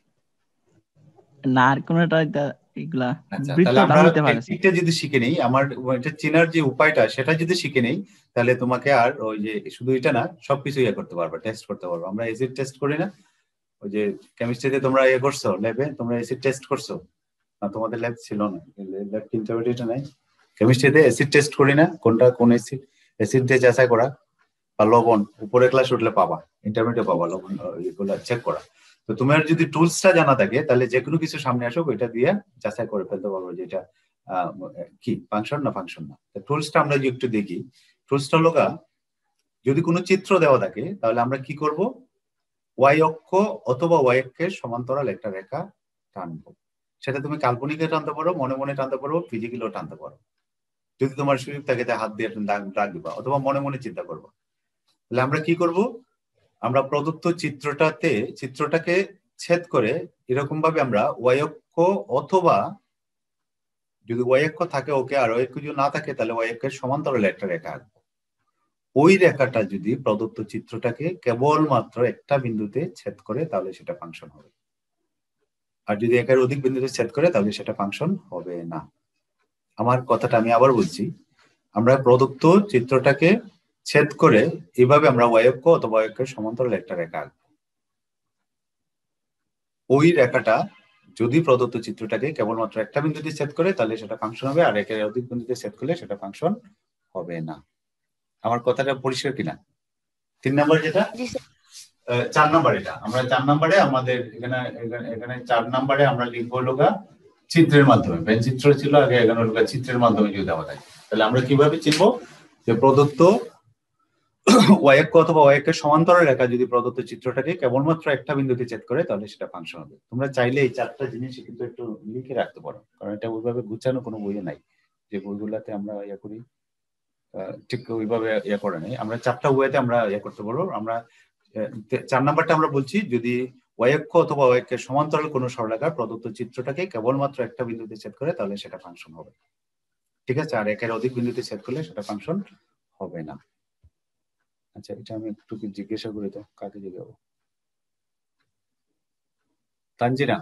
না, আর কোনটা এটা এগুলা আচ্ছা, তাহলে বৃত্তটা আমরা হইতে পারে স্যার। টেকনিকটা যদি শিখে নেই, আমার এটা চেনার যে উপায়টা সেটা যদি শিখে নেই, তাহলে তোমাকে আর ওই যে শুধু এটা না, সবকিছু ইয়ে করতে পারবে, টেস্ট করতে পারবে। আমরা এসিড টেস্ট করি না, ওই যে কেমিস্ট্রিতে তোমরা ইয়ে করছো ল্যাবে, তোমরা এসিড টেস্ট করছো না? তোমাদের ল্যাব ছিল না, ল্যাব ইন্টারমিডিয়েট নাই। কেমিস্ট্রিতে অ্যাসিড টেস্ট করি না, কোনটা কোন অ্যাসিড, অ্যাসিড দিয়ে যাচাই করা, বা লবণ উপরে ক্লাস উঠলে পাবা, ইন্টারমিডিয়েট পাবা লবণ, এগুলো চেক করা। তো তোমার যদি টুলসটা জানা থাকে, তাহলে যে কোনো কিছু সামনে আসুক ওইটা দিয়ে যাচাই করে ফেলতে পারবো যে এটা কি ফাংশন না ফাংশন না। টুলসটা আমরা যে একটু দেখি, টুলসটা হলো গা, যদি কোনো চিত্র দেওয়া থাকে, তাহলে আমরা কি করব, ওয়াই অক্ষ অথবা ওয়াই অক্ষের সমান্তরাল একটা রেখা টানবো। সেটা তুমি কাল্পনিকে টানতে পারো, মনে মনে টানতে পারো, ফিজিক্যালও টানতে পারো। যদি তোমার সুযোগ থাকে হাত দিয়ে দাগ দিবা, অথবা মনে মনে চিন্তা করবো। তাহলে আমরা কি করব, আমরা প্রদত্ত চিত্রটাতে চিত্রটাকে ছেদ করে এরকম ভাবে আমরা ওয়াই অক্ষ, অথবা যদি ওয়াই অক্ষ থাকে ওকে, আর ওয়াই অক্ষ যদি না থাকে তাহলে ওয়াই অক্ষের সমান্তরালে একটা রেখা আঁকবো। ওই রেখাটা যদি প্রদত্ত চিত্রটাকে কেবলমাত্র একটা বিন্দুতে ছেদ করে, তাহলে সেটা ফাংশন হবে। আর যদি একের অধিক বিন্দুতে ছেদ করে তাহলে সেটা ফাংশন হবে না। আমার কথাটা আমি আবার বলছি, আমরা প্রদত্ত চিত্রটাকে ছেদ করে এইভাবে আমরা ওয়াই অক্ষ অথবা ওয়াই অক্ষের সমান্তরাল একটা রেখা আঁকবো। ওই রেখাটা যদি প্রদত্ত চিত্রটাকে কেবলমাত্র একটা বিন্দুতে ছেদ করে তাহলে সেটা ফাংশন হবে, আর একের অধিক বিন্দুতে ছেদ করলে সেটা ফাংশন হবে না। আমার কথাটা পরিষ্কার কিনা? তিন নম্বর যেটা, চার নম্বর এটা আমরা চার নম্বরে আমাদের এখানে এখানে চার নম্বরে আমরা লিখবো লোকা চিত্রের মাধ্যমে। পেন চিত্র ছিল আগে, এখানে লোকা চিত্রের মাধ্যমে যদি দেওয়া থাকে তাহলে আমরা কিভাবে চিনবো যে প্রদত্ত ওয়াই অক্ষ অথবা ওয়াই অক্ষের সমান্তরাল রেখা যদি প্রদত্ত চিত্রটাকে কেবলমাত্র একটা বিন্দুতে ছেদ করে তাহলে সেটা ফাংশন হবে। তোমরা চাইলে এই চারটা জিনিস কিন্তু একটু লিখে রাখতে পারো, কারণ এটা ওইভাবে গুছানো কোনো বইয়ে নাই। যে বইগুলাতে আমরা ইয়া করি ঠিক ওইভাবে ইয়া করে নেই। আমরা চারটা ওয়েতে আমরা ইয়া করতে পারবো। আমরা চার নাম্বারটা আমরা বলছি যদি ওয়াই অক্ষ অথবা ওয়াই অক্ষের সমান্তরাল কোনো সরলরেখার প্রদত্ত চিত্রটাকে কেবলমাত্র একটা বিন্দুতে ছেদ করে তাহলে সেটা ফাংশন হবে, ঠিক আছে? আর একের অধিক বিন্দুতে ছেদ করলে সেটা ফাংশন হবে না। আচ্ছা, এটা আমি একটু জিজ্ঞাসা করি তো, কাকে জিজ্ঞাসা? তানজিনা,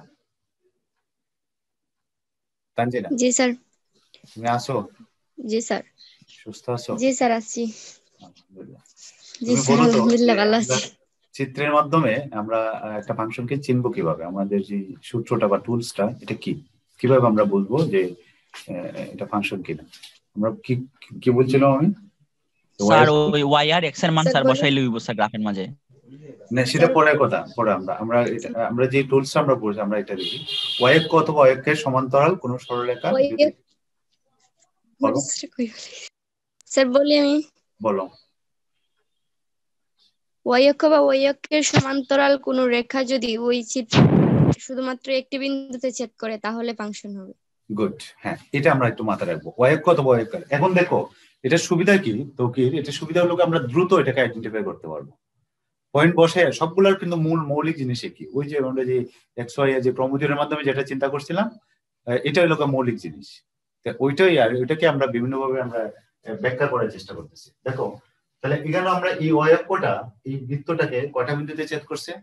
তানজিনা জি স্যার। তুমি আসো? জি স্যার। সুস্থ আছো? জি স্যার আছি। আলহামদুলিল্লাহ। জি স্যার আলহামদুলিল্লাহ ভালো আছি। চিত্রের মাধ্যমে আমরা একটা ফাংশনকে চিনবো কিভাবে? আমাদের যে সূত্রটা বা টুলসটা এটা কি, কিভাবে আমরা বুঝবো যে এটা ফাংশন কিনা? আমরা কি কি বলছিলাম আমি? স্যার ওই ওয়াই আর এক্স এর মান স্যার বসাইলে হইব স্যার গ্রাফের মাঝে। না, সেটা পরের কথা, পরে আমরা আমরা আমরা যে টুলসটা আমরা বলছি আমরা এটা দেখি। ওয়াই অক্ষ অথবা ওয়াই অক্ষের সমান্তরাল কোন সরলরেখা যদি বলো স্যার বলি আমি, বলো। ওয়াই অক্ষ বা ওয়াই অক্ষের সমান্তরাল কোন রেখা যদি ওই চিত্র শুধুমাত্র একটি বিন্দুতে ছেদ করে তাহলে ফাংশন হবে। গুড, হ্যাঁ, এটা আমরা একটু মাথায় রাখবো। ওয়াই অক্ষ অথবা ওয়াই অক্ষ। এখন দেখো এটা সুবিধা কি তৌকির, এটা সুবিধা হলো আমরা দ্রুত এটাকে আইডেন্টিফাই করতে পারবো। পয়েন্ট বসে সবগুলোর কিন্তু মূল মৌলিক জিনিস কি, ওই যে আমরা যে এক্স ওয়াই যে ক্রমজোড়ের মাধ্যমে যেটা চিন্তা করছিলাম এটা হলো মৌলিক জিনিস। ওইটাই, আর ওইটাকে আমরা বিভিন্নভাবে আমরা ব্যাখ্যা করার চেষ্টা করতেছি। দেখো তাহলে এখানে আমরা এই ওয়াই অক্ষটা এই বৃত্তটাকে কয়টা বিন্দুতে ছেদ করছে?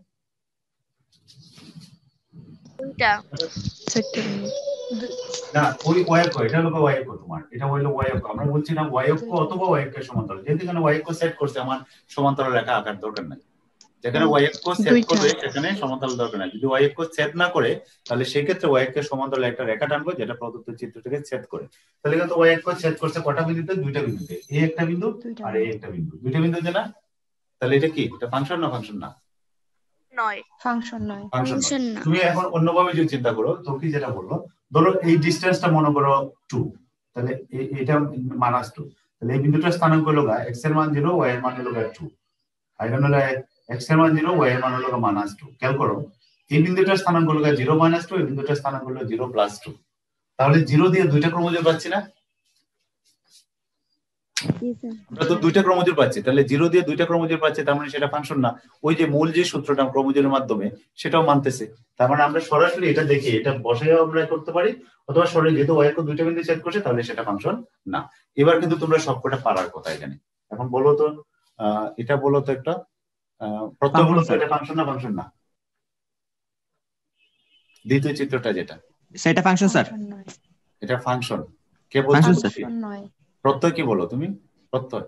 দুইটা। না, ওই ওয়াই অক্ষ, এটা হলো ওয়াই অক্ষ, তোমার এটা হলো ওয়াই অক্ষ। আমরা বলছি না ওয়াই অক্ষ অথবা ওয়াই অক্ষের সমান্তরাল। যেহেতু এখানে ওয়াই অক্ষ সেট করছে, আমার সমান্তরাল রেখা আঁকার দরকার নাই। যেখানে ওয়াই অক্ষ সেট করবে সেখানে সমান্তরাল দরকার নাই। যদি ওয়াই অক্ষ ছেদ না করে তাহলে সেই ক্ষেত্রে ওয়াই অক্ষের সমান্তরাল একটা রেখা টানবো যেটা প্রদত্ত চিত্রটাকে ছেদ করে। তাহলে কিন্তু ওয়াই অক্ষ ছেদ করছে কটা বিন্দুতে? দুইটা বিন্দুতে, এই একটা বিন্দু আর এই একটা বিন্দু, দুইটা বিন্দুতে না? তাহলে এটা কি, এটা ফাংশন না ফাংশন না? নয়, ফাংশন নয়। ফাংশন না। তুমি এখন অন্যভাবে যদি চিন্তা করো, তো কি যেটা বললো, ধরো এই ডিসটেন্সটা মনে করো টু, তাহলে এটা মাইনাস টু, তাহলে এই বিন্দুটার স্থানাঙ্ক হলো এক্স এর মান জিরো, ওয়াই এর মান হলো টু। আর এখানে হলো এক্স এর মান জিরো, ওয়াই এর মান হলো মাইনাস টু। খেয়াল করো এই বিন্দুটার স্থানাঙ্ক হলো জিরো মাইনাস টু, এই বিন্দুটার স্থানাঙ্ক হলো জিরো প্লাস টু। তাহলে জিরো দিয়ে দুইটা ক্রমজোড় পাচ্ছি না? আমরা তো দুইটা ক্রমজোড় পাচ্ছি, তাহলে জিরো দিয়ে দুইটা ক্রমজোড় পাচ্ছি, তার মানে সেটা ফাংশন না। ওই যে মূল যে সূত্রটা ক্রমজোড়ের মাধ্যমে সেটাও মানতেছে। তার মানে আমরা সরাসরি এটা দেখি, এটা বসাইও আমরা করতে পারি, অথবা সরাসরি যেহেতু ওয়াই অক্ষ দুইটা বিন্দু ছেদ করছে তাহলে সেটা ফাংশন না। এবার কিন্তু তোমরা সবকটা পারার কথা এখানে। এখন বলো তো আহ এটা বলো তো একটা প্রত্যয় বলো তো, এটা ফাংশন না ফাংশন না? দ্বিতীয় চিত্রটা যেটা, সেটা ফাংশন স্যার। এটা ফাংশন। কে বলছো? ফাংশন নয়। প্রত্যয় কি বলো তুমি? প্রত্যয়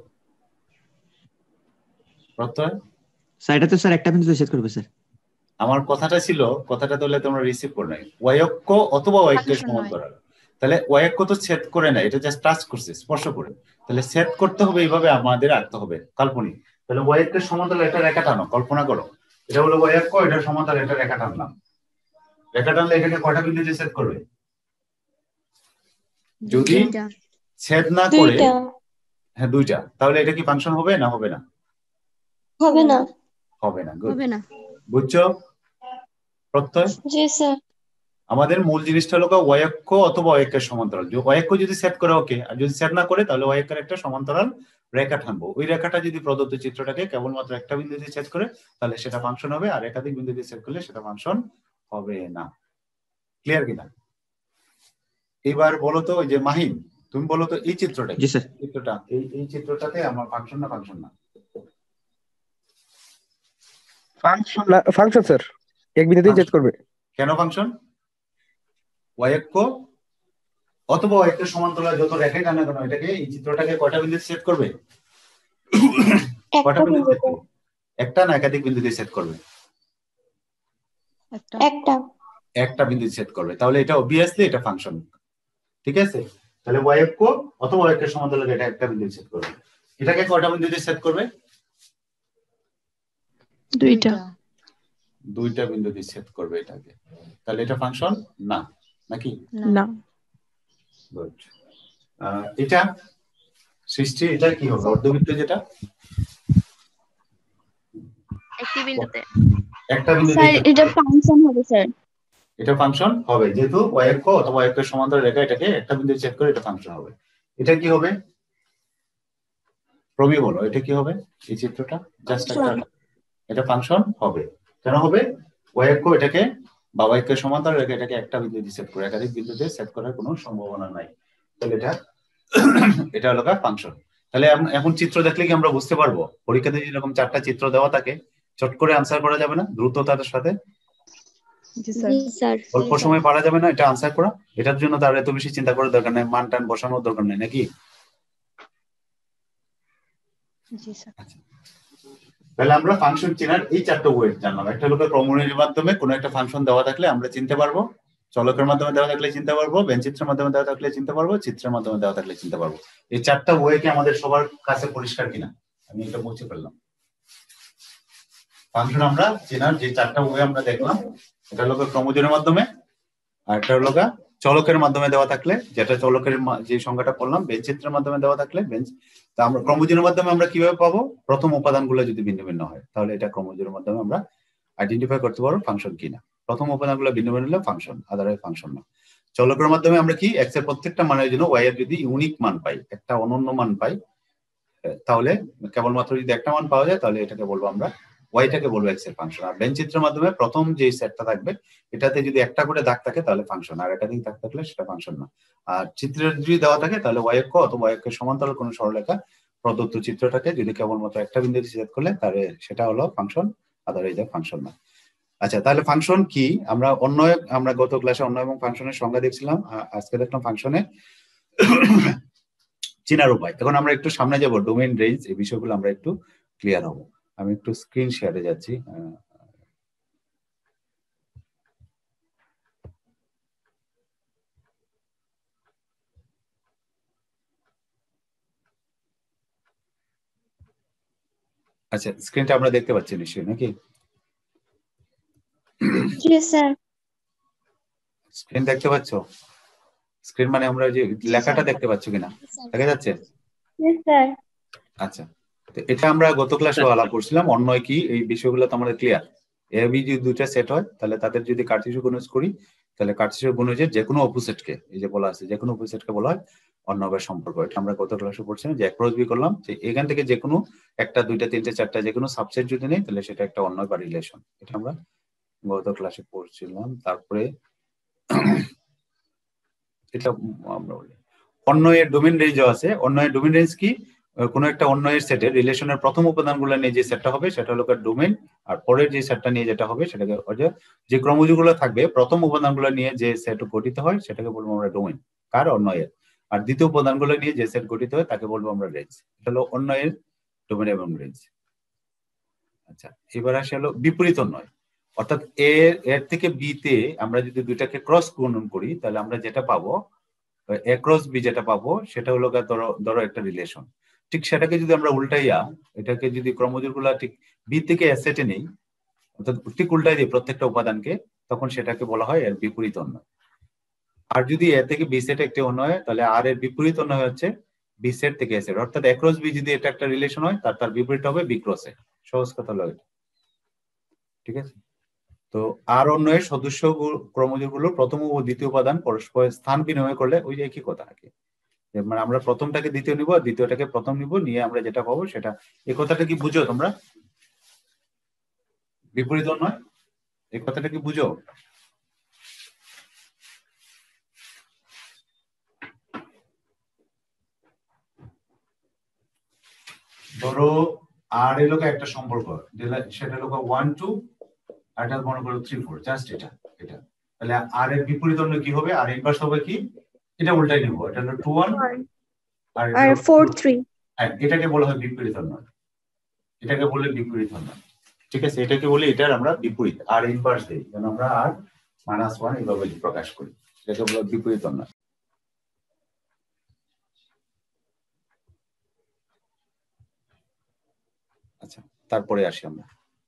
প্রত্যয় স্যার এটা তো স্যার একটা বিন্দুতে ছেদ করবে স্যার। আমার কথাটা ছিল, কথাটা তাহলে তোমরা রিসিভ করে নাই। ওয়াই অক্ষ অথবা ওয়াই অক্ষের সমান্তরাল, তাহলে ওয়াই অক্ষ তো ছেদ করে না, এটা জাস্ট টাচ করছে, স্পর্শ করে। তাহলে ছেদ করতে হবে এইভাবে আমাদের আঁকতে হবে কাল্পনিক। তাহলে ওয়াই অক্ষের সমান্তরাল একটা রেখা টানো, কল্পনা করো এটা হলো ওয়াই অক্ষ, এটা সমান্তরাল একটা রেখা টানলাম। রেখা টানলে এখানে কয়টা বিন্দুতে ছেদ করবে? যদি ছেদ না করে, হ্যাঁ দুইটা, তাহলে এটা কি ফাংশন হবে না হবে না? হবে না। হবে না। হবে না। বুঝছো প্রত্যয়? জি স্যার। আমাদের মূল জিনিসটা হলো ওয়াই অক্ষ অথবা ওয়াই অক্ষের সমান্তরাল। ওয়াই অক্ষ যদি সেট করে ওকে, আর যদি সেট না করে তাহলে ওয়াই অক্ষের একটা সমান্তরাল রেখা টানবো। ওই রেখাটা যদি প্রদত্ত চিত্রটাকে কেবলমাত্র একটা বিন্দুতে ছেদ করে তাহলে সেটা ফাংশন হবে, আর একাধিক বিন্দুতে ছেদ করলে সেটা ফাংশন হবে না। ক্লিয়ার কিনা? এবার বলো তো, ওই যে মাহিন, তুমি বলো তো এই চিত্রটা, জি স্যার। চিত্রটা এই এই চিত্রটাতে আমার ফাংশন না ফাংশন না? ফাংশন না ফাংশন স্যার, এক বিন্দুতেই ছেদ করবে। কেন ফাংশন? ওয়াই অক্ষ অথবা ওয়াই অক্ষের সমান্তরাল যত রেখাই টানা কেন এটাকে এই চিত্রটাকে কয়টা বিন্দুতে সেট করবে? কয়টা বিন্দুতে সেট করবে? একটা না একাধিক বিন্দুতে সেট করবে? একটা একটা বিন্দুতে সেট করবে। তাহলে এটা অবভিয়াসলি এটা ফাংশন, ঠিক আছে? তাহলে ওয়াই অক্ষ অথবা ওয়াই অক্ষের সমান্তরাল এটা একটা বিন্দুতে সেট করবে। এটাকে কয়টা বিন্দুতে সেট করবে? দুইটা দুইটা বিন্দুতে সেট করবে এটাকে। তাহলে এটা ফাংশন না, নাকি? না। গুড। এটা সৃষ্টি, এটা কি হবে? অর্ধবৃত্ত যেটা একটি বিন্দুতে একটা বিন্দুতে স্যার এটা ফাংশন হবে স্যার। এটা ফাংশন হবে যেহেতু ওয়াই অক্ষ অথবা ওয়াই অক্ষের সমান্তরাল রেখা এটাকে একটা বিন্দুতে সেট করে এটা ফাংশন হবে। এটা কি হবে? প্রমি বলো, এটা কি হবে? এই চিত্রটা জাস্ট একটা, এটা ফাংশন হবে। কেন হবে? ওয়াই অক্ষ এটাকে বা ওয়াই অক্ষের সমান্তরাল রেখা এটাকে একটা বিন্দুতে সেট করে, একাধিক বিন্দুতে সেট করার কোনো সম্ভাবনা নাই। তাহলে এটা এটা হলো ফাংশন। তাহলে এখন চিত্র দেখলে কি আমরা বুঝতে পারবো? পরীক্ষাতে যেরকম চারটা চিত্র দেওয়া থাকে চট করে আনসার করা যাবে না দ্রুততার সাথে? জি স্যার। জি স্যার। অল্প সময় পারা যাবে না এটা আনসার করা? এটার জন্য তার এত বেশি চিন্তা করার দরকার নেই, মান টান বসানোর দরকার নেই, নাকি? জি স্যার। তাহলে আমরা ফাংশন চেনার এই চারটা ওয়ে জানলাম। একটা হলো ক্রমনির মাধ্যমে কোনো একটা ফাংশন দেওয়া থাকলে আমরা চিনতে পারবো, চলকের মাধ্যমে দেওয়া থাকলে চিনতে পারবো, বেঞ্চিত্রের মাধ্যমে দেওয়া থাকলে চিনতে পারবো, চিত্রের মাধ্যমে দেওয়া থাকলে চিনতে পারবো। এই চারটা ওয়ে কি আমাদের সবার কাছে পরিষ্কার কিনা? আমি এটা বুঝতে পারলাম। ফাংশন আমরা চেনার যে চারটা ওয়ে আমরা দেখলাম, এটা হলো ক্রমজোরের মাধ্যমে, আর একটা হলো চলকের মাধ্যমে দেওয়া থাকলে, যেটা চলকের যে সংখ্যাটা বললাম, বেঞ্চিত্রের মাধ্যমে দেওয়া থাকলে বেঞ্চ, তা আমরা ক্রমজোরের মাধ্যমে আমরা কিভাবে পাবো? প্রথম উপাদানগুলো যদি ভিন্ন ভিন্ন হয় তাহলে এটা ক্রমজোরের মাধ্যমে আমরা আইডেন্টিফাই করতে পারবো ফাংশন কিনা। প্রথম উপাদানগুলো ভিন্ন ভিন্ন হলে ফাংশন, আদারওয়াইজ ফাংশন না। চলকের মাধ্যমে আমরা কি এক্স এর প্রত্যেকটা মানের জন্য ওয়াই এর যদি ইউনিক মান পাই, একটা অনন্য মান পাই, তাহলে কেবলমাত্র যদি একটা মান পাওয়া যায় তাহলে এটাকে বলবো আমরা, ওয়াইটাকে বলবো এক্স এর ফাংশন। আর বেঞ্চিত্রের মাধ্যমে প্রথম যে সেটটা থাকবে এটাতে যদি একটা করে দাগ থাকে তাহলে ফাংশন, আর একাধিক দাগ থাকলে সেটা ফাংশন না। আর চিত্রের যদি দেওয়া থাকে তাহলে ওয়াই অক্ষ অথবা ওয়াই অক্ষের সমান্তরাল কোনো সরলরেখা প্রদত্ত চিত্রটাকে যদি কেবলমাত্র একটা বিন্দুতে সেট করলে তাহলে সেটা হলো ফাংশন, আদারওয়াইজ ফাংশন না। আচ্ছা, তাহলে ফাংশন কি? আমরা অন্য, আমরা গত ক্লাসে অন্য এবং ফাংশনের সংজ্ঞা দেখছিলাম, আজকে দেখলাম ফাংশনে চেনার উপায়। এখন আমরা একটু সামনে যাব, ডোমেইন, রেঞ্জ, এই বিষয়গুলো আমরা একটু ক্লিয়ার হব। আমি একটু স্ক্রিন শেয়ারে যাচ্ছি। আচ্ছা, স্ক্রিনটা আমরা দেখতে পাচ্ছি নিশ্চয়ই, নাকি? জি স্যার। স্ক্রিন দেখতে পাচ্ছ? স্ক্রিন মানে আমরা যে লেখাটা দেখতে পাচ্ছ কিনা, দেখা যাচ্ছে? জি স্যার। আচ্ছা, তো এটা আমরা গত ক্লাসে আলাপ করছিলাম। অন্যয় কি, এই বিষয়গুলো তো আমাদের ক্লিয়ার। এ বি যদি দুইটা সেট হয় তাহলে তাদের যদি কার্টেসীয় গুণজ করি তাহলে কার্টেসীয় গুণজের যে কোনো অপোজিটকে, এই যে বলা আছে যে কোনো অপোজিটকে বলা হয় অন্যয়ের সম্পর্ক। এটা আমরা গত ক্লাসে পড়ছিলাম যে এক ক্রস বি করলাম, যে এখান থেকে যে কোনো একটা, দুইটা, তিনটে, চারটা যে কোনো সাবসেট যদি নেই তাহলে সেটা একটা অন্যয় বা রিলেশন। এটা আমরা গত ক্লাসে পড়ছিলাম। তারপরে এটা আমরা বলি অন্যয়ের ডোমেইন রেঞ্জও আছে। অন্যয়ের ডোমেইন রেঞ্জ কি? কোনো একটা অন্যয়ের সেটের রিলেশনের প্রথম উপাদানগুলো নিয়ে যে সেটটা হবে সেটা হলো ডোমেইন, আর পরের যে সেটটা নিয়ে যেটা হবে সেটাকে, যে ক্রমযুগগুলো থাকবে প্রথম উপাদানগুলো নিয়ে যে সেট গঠিত হয় সেটাকে বলবো আমরা ডোমেইন, কার? অন্যয়ের। আর দ্বিতীয় উপাদানগুলো নিয়ে যে সেট গঠিত হয় তাকে বলবো আমরা রেঞ্জ। এটা হলো অন্যয়ের ডোমেইন এবং রেঞ্জ। আচ্ছা, এবার আসে হলো বিপরীত অন্যয়, অর্থাৎ এর এর থেকে বি তে আমরা যদি দুইটাকে ক্রস গুণন করি তাহলে আমরা যেটা পাবো, এ ক্রস বি যেটা পাবো সেটা হলো ধরো ধরো একটা রিলেশন। ঠিক সেটাকে যদি আমরা উল্টাইয়া এটাকে যদি ক্রমজোড়গুলা ঠিক বি থেকে এ সেটে নেই, অর্থাৎ ঠিক উল্টাই দিই প্রত্যেকটা উপাদানকে, তখন সেটাকে বলা হয় এর বিপরীত অন্যয়। আর যদি এ থেকে বি সেট একটি অন্যয় তাহলে আর এর বিপরীত অন্যয় হচ্ছে বি সেট থেকে এ সেট। অর্থাৎ এ ক্রস বি যদি এটা একটা রিলেশন হয় তার তার বিপরীত হবে বি ক্রস এ। সহজ কথা হলো এটা, ঠিক আছে? তো আর অন্যয়ের সদস্য ক্রমজোড়গুলো প্রথম ও দ্বিতীয় উপাদান পরস্পর স্থান বিনিময় করলে ওই যে একই কথা নাকি, মানে আমরা প্রথমটাকে দ্বিতীয় নিব আর দ্বিতীয়টাকে প্রথম নিব, নিয়ে আমরা যেটা পাবো সেটা, এই কথাটা কি বুঝো তোমরা? বিপরীত অন্যয় এই কথাটা কি বুঝো? ধরো আর এর লোক একটা সম্পর্ক, সেটা লোক ওয়ান টু, আর এটা মনে করো থ্রি ফোর, জাস্ট এটা এটা তাহলে আর এর বিপরীত অন্য কি হবে? আর ইনভার্স হবে কি? এটা উল্টাই নিব, এটা হলো টু ওয়ান আর এটা আর হলো ফোর থ্রি হ্যাঁ, এটাকে বলা হয় বিপরীত অন্যয়, এটাকে বলে বিপরীত অন্যয়। ঠিক আছে, এটাকে বলি এটার আমরা বিপরীত আর ইনভার্স দিই, যেন আমরা আর মাইনাস ওয়ান এইভাবে প্রকাশ করি, এটাকে বলা বিপরীত অন্যয়। আচ্ছা, তারপরে আসি আমরা।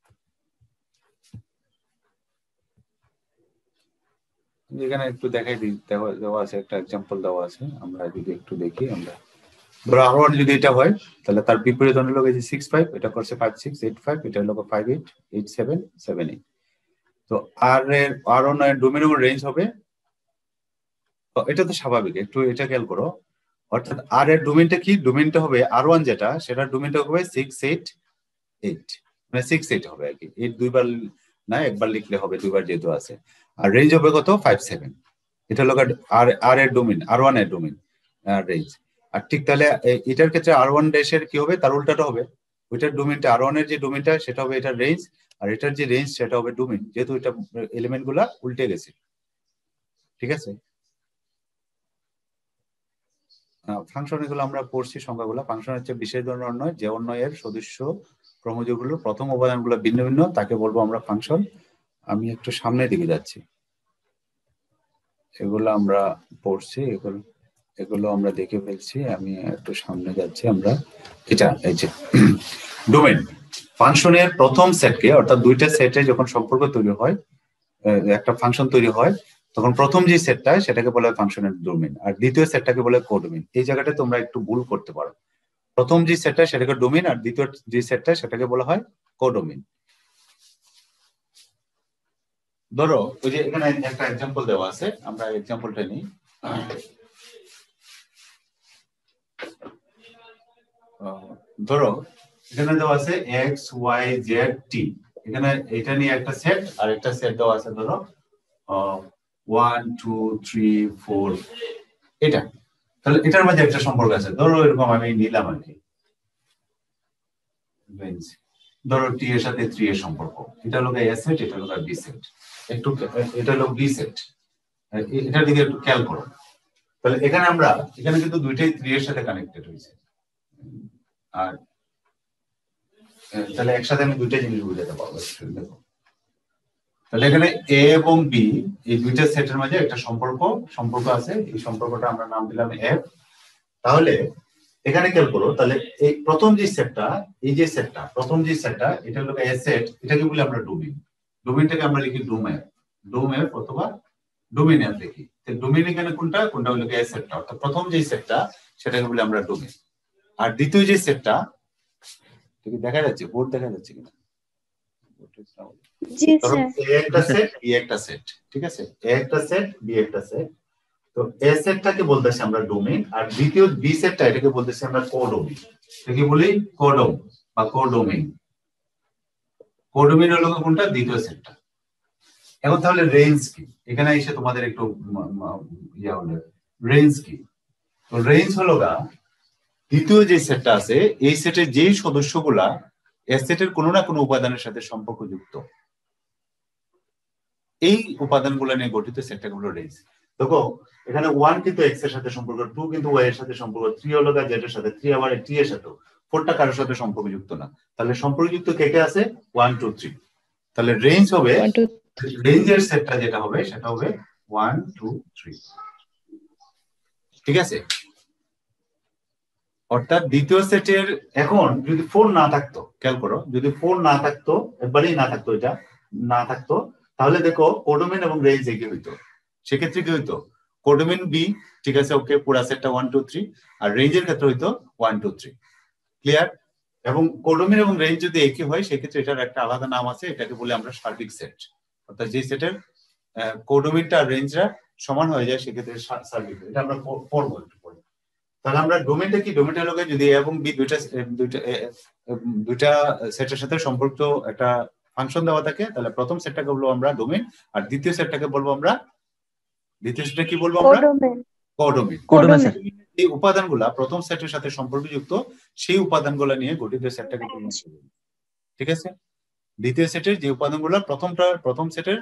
এখানে একটু দেখাই দিই, দেওয়া দেওয়া আছে একটা এক্সাম্পল দেওয়া আছে, আমরা যদি একটু দেখি। আমরা ধরো আর ওয়ান যদি এটা হয় তাহলে তার বিপরীত অন্য লোক এই যে সিক্স ফাইভ, এটা করছে ফাইভ সিক্স এইট ফাইভ, এটা হলো five eight eight seven seven eight. তো আর এর আর ওয়ান এর ডোমেন এবং রেঞ্জ হবে, এটা তো স্বাভাবিক, একটু এটা খেয়াল করো। অর্থাৎ আর এর ডোমেনটা কি? ডোমেনটা হবে আর ওয়ান যেটা, সেটা ডোমেনটা হবে সিক্স এইট এইট, মানে সিক্স এইট হবে আর কি। এইট দুইবার না একবার লিখলে হবে, দুইবার যেহেতু আছে। আর রেঞ্জ হবে কত? Five seven. এটা হলো আর আর এর ডোমেন, আর ওয়ান এর ডোমেন রেঞ্জ। আর ঠিক তাহলে এটার ক্ষেত্রে আর ওয়ান ড্যাশের কি হবে? তার উল্টাটা হবে, ওইটার ডোমেনটা আর ওয়ান এর যে ডোমেনটা সেটা হবে এটার রেঞ্জ, আর এটার যে রেঞ্জ সেটা হবে ডোমেন, যেহেতু এটা এলিমেন্ট গুলা উল্টে গেছে। ঠিক আছে, ফাংশন এগুলো আমরা পড়ছি সংখ্যাগুলো। ফাংশন হচ্ছে বিশেষ ধরনের অন্যয়, যে অন্যয়ের সদস্য ক্রমযুগগুলো প্রথম উপাদানগুলো ভিন্ন ভিন্ন, তাকে বলবো আমরা ফাংশন। আমি একটু সামনের দিকে যাচ্ছি, এগুলো আমরা পড়ছি, এগুলো এগুলো আমরা দেখে ফেলছি। আমি একটু সামনে যাচ্ছি। আমরা এটা এই যে ডোমেন ফাংশনের প্রথম সেটকে, অর্থাৎ দুইটা সেটে যখন সম্পর্ক তৈরি হয়, একটা ফাংশন তৈরি হয়, তখন প্রথম যে সেটটা সেটাকে বলা হয় ফাংশনের ডোমেন, আর দ্বিতীয় সেটটাকে বলা হয় কোডোমেন। এই জায়গাটা তোমরা একটু ভুল করতে পারো, প্রথম যে সেটটা সেটাকে ডোমেন, আর দ্বিতীয় যে সেটটা সেটাকে বলা হয় কোডোমেন। ধরো ওই যে এখানে একটা এক্সাম্পল দেওয়া আছে, আমরা এক্সাম্পলটা নিই। ধরো এখানে দেওয়া আছে এক্স ওয়াই জেড টি, এখানে এটা নিয়ে একটা সেট আর একটা সেট দেওয়া আছে, ধরো ওয়ান টু থ্রি ফোর, এটা। তাহলে এটার মধ্যে একটা সম্পর্ক আছে, ধরো এরকম আমি নিলাম আর কি। ধরো টি এর সাথে থ্রি এর সম্পর্ক, এটা হলো এ সেট, এটা হলো বি সেট, একটু এটা হলো বি সেট, এটার দিকে একটু খেয়াল করো। তাহলে এখানে আমরা এখানে কিন্তু দুইটাই থ্রি এর সাথে কানেক্টেড হয়েছে, আর তাহলে একসাথে আমি দুইটা জিনিস বুঝাতে পারবো। দেখো তাহলে এখানে এ এবং বি এই দুইটা সেটের মাঝে একটা সম্পর্ক সম্পর্ক আছে, এই সম্পর্কটা আমরা নাম দিলাম এফ। তাহলে এখানে খেয়াল করো, তাহলে এই প্রথম যে সেটটা, এই যে সেটটা প্রথম যে সেটটা, এটা হলো এ সেট, এটাকে বলি আমরা ডোমেইন। ডোমেইনটাকে আমরা লিখি ডোম এফ, ডোম এফ অথবা ডোমেইন এফ লিখি। তো ডোমেইন এখানে কোনটা? কোনটা হলো এ সেটটা, অর্থাৎ প্রথম যে সেটটা সেটাকে বলি আমরা ডোমেইন। আর দ্বিতীয় যে সেটটা, ঠিক দেখা যাচ্ছে, বোর্ড দেখা যাচ্ছে কিনা? জি স্যার। এ একটা সেট, বি একটা সেট, ঠিক আছে, এ একটা সেট, বি একটা সেট। তো এ সেটটাকে বলতেছি আমরা ডোমেইন, আর দ্বিতীয় বি সেটটা এটাকে বলতেছি আমরা কোডোমেইন। এটাকে বলি কোডোম বা কোডোমেইন। কোডোমেইন হলো কোনটা? দ্বিতীয় সেটটা। এখন তাহলে রেঞ্জ কি? এখানে এসে তোমাদের একটু ইয়া হলো, রেঞ্জ কি? তো রেঞ্জ হলো গা দ্বিতীয় যে সেটটা আছে, এই সেটের যেই সদস্যগুলা এ সেটের কোনো না কোনো উপাদানের সাথে সম্পর্কযুক্ত, এই উপাদানগুলো নিয়ে গঠিত সেটটাকে হলো রেঞ্জ। দেখো এখানে ওয়ান কিন্তু এক্স এর সাথে সম্পর্ক, টু কিন্তু ওয়াই এর সাথে সম্পর্ক, থ্রি হলো জেড এর সাথে, থ্রি আবার টি এর সাথে, ফোরটা কারোর সাথে সম্পর্কযুক্ত না। তাহলে সম্পর্কযুক্ত কে কে আছে? One two three. তাহলে রেঞ্জ হবে, রেঞ্জের সেটটা যেটা হবে সেটা হবে ওয়ান টু থ্রি। ঠিক আছে, অর্থাৎ দ্বিতীয় সেটের এখন যদি ফোর না থাকতো, খেয়াল করো, যদি ফোর না থাকতো, একবারেই না থাকতো, এটা না থাকতো, তাহলে দেখো কোডোমেইন এবং রেঞ্জ একই হইতো। সেক্ষেত্রে কি হইতো? কোডোমেইন বি, ঠিক আছে, ওকে, পুরা সেটটা ওয়ান টু থ্রি, আর রেঞ্জের ক্ষেত্রে হইতো ওয়ান টু থ্রি। ক্লিয়ার? এবং কোডোমেইন এবং রেঞ্জ যদি একই হয় সেক্ষেত্রে এটার একটা আলাদা নাম আছে, এটাকে বলে আমরা সার্বিক সেট। অর্থাৎ যে সেটের কোডোমেইনটা আর রেঞ্জটা সমান হয়ে যায় সেক্ষেত্রে সার্বিক, এটা আমরা পড়বো একটু পরে। তাহলে আমরা ডোমেইনটা কি? ডোমেইনটা হলো যদি এ এবং বি দুইটা দুইটা দুইটা সেটের সাথে সম্পর্কিত একটা ফাংশন দেওয়া থাকে, তাহলে প্রথম সেটটাকে বলবো আমরা ডোমেইন, আর দ্বিতীয় সেটটাকে বলবো আমরা, দ্বিতীয় সেটটা কি বলবো আমরা? কোডোমেইন। কোডোমেইন এই উপাদানগুলা প্রথম সেটের সাথে সম্পর্কযুক্ত, সেই উপাদানগুলো নিয়ে গঠিত সেটটাকে বলবো। ঠিক আছে, দ্বিতীয় সেটের যে উপাদানগুলো প্রথমটা প্রথম সেটের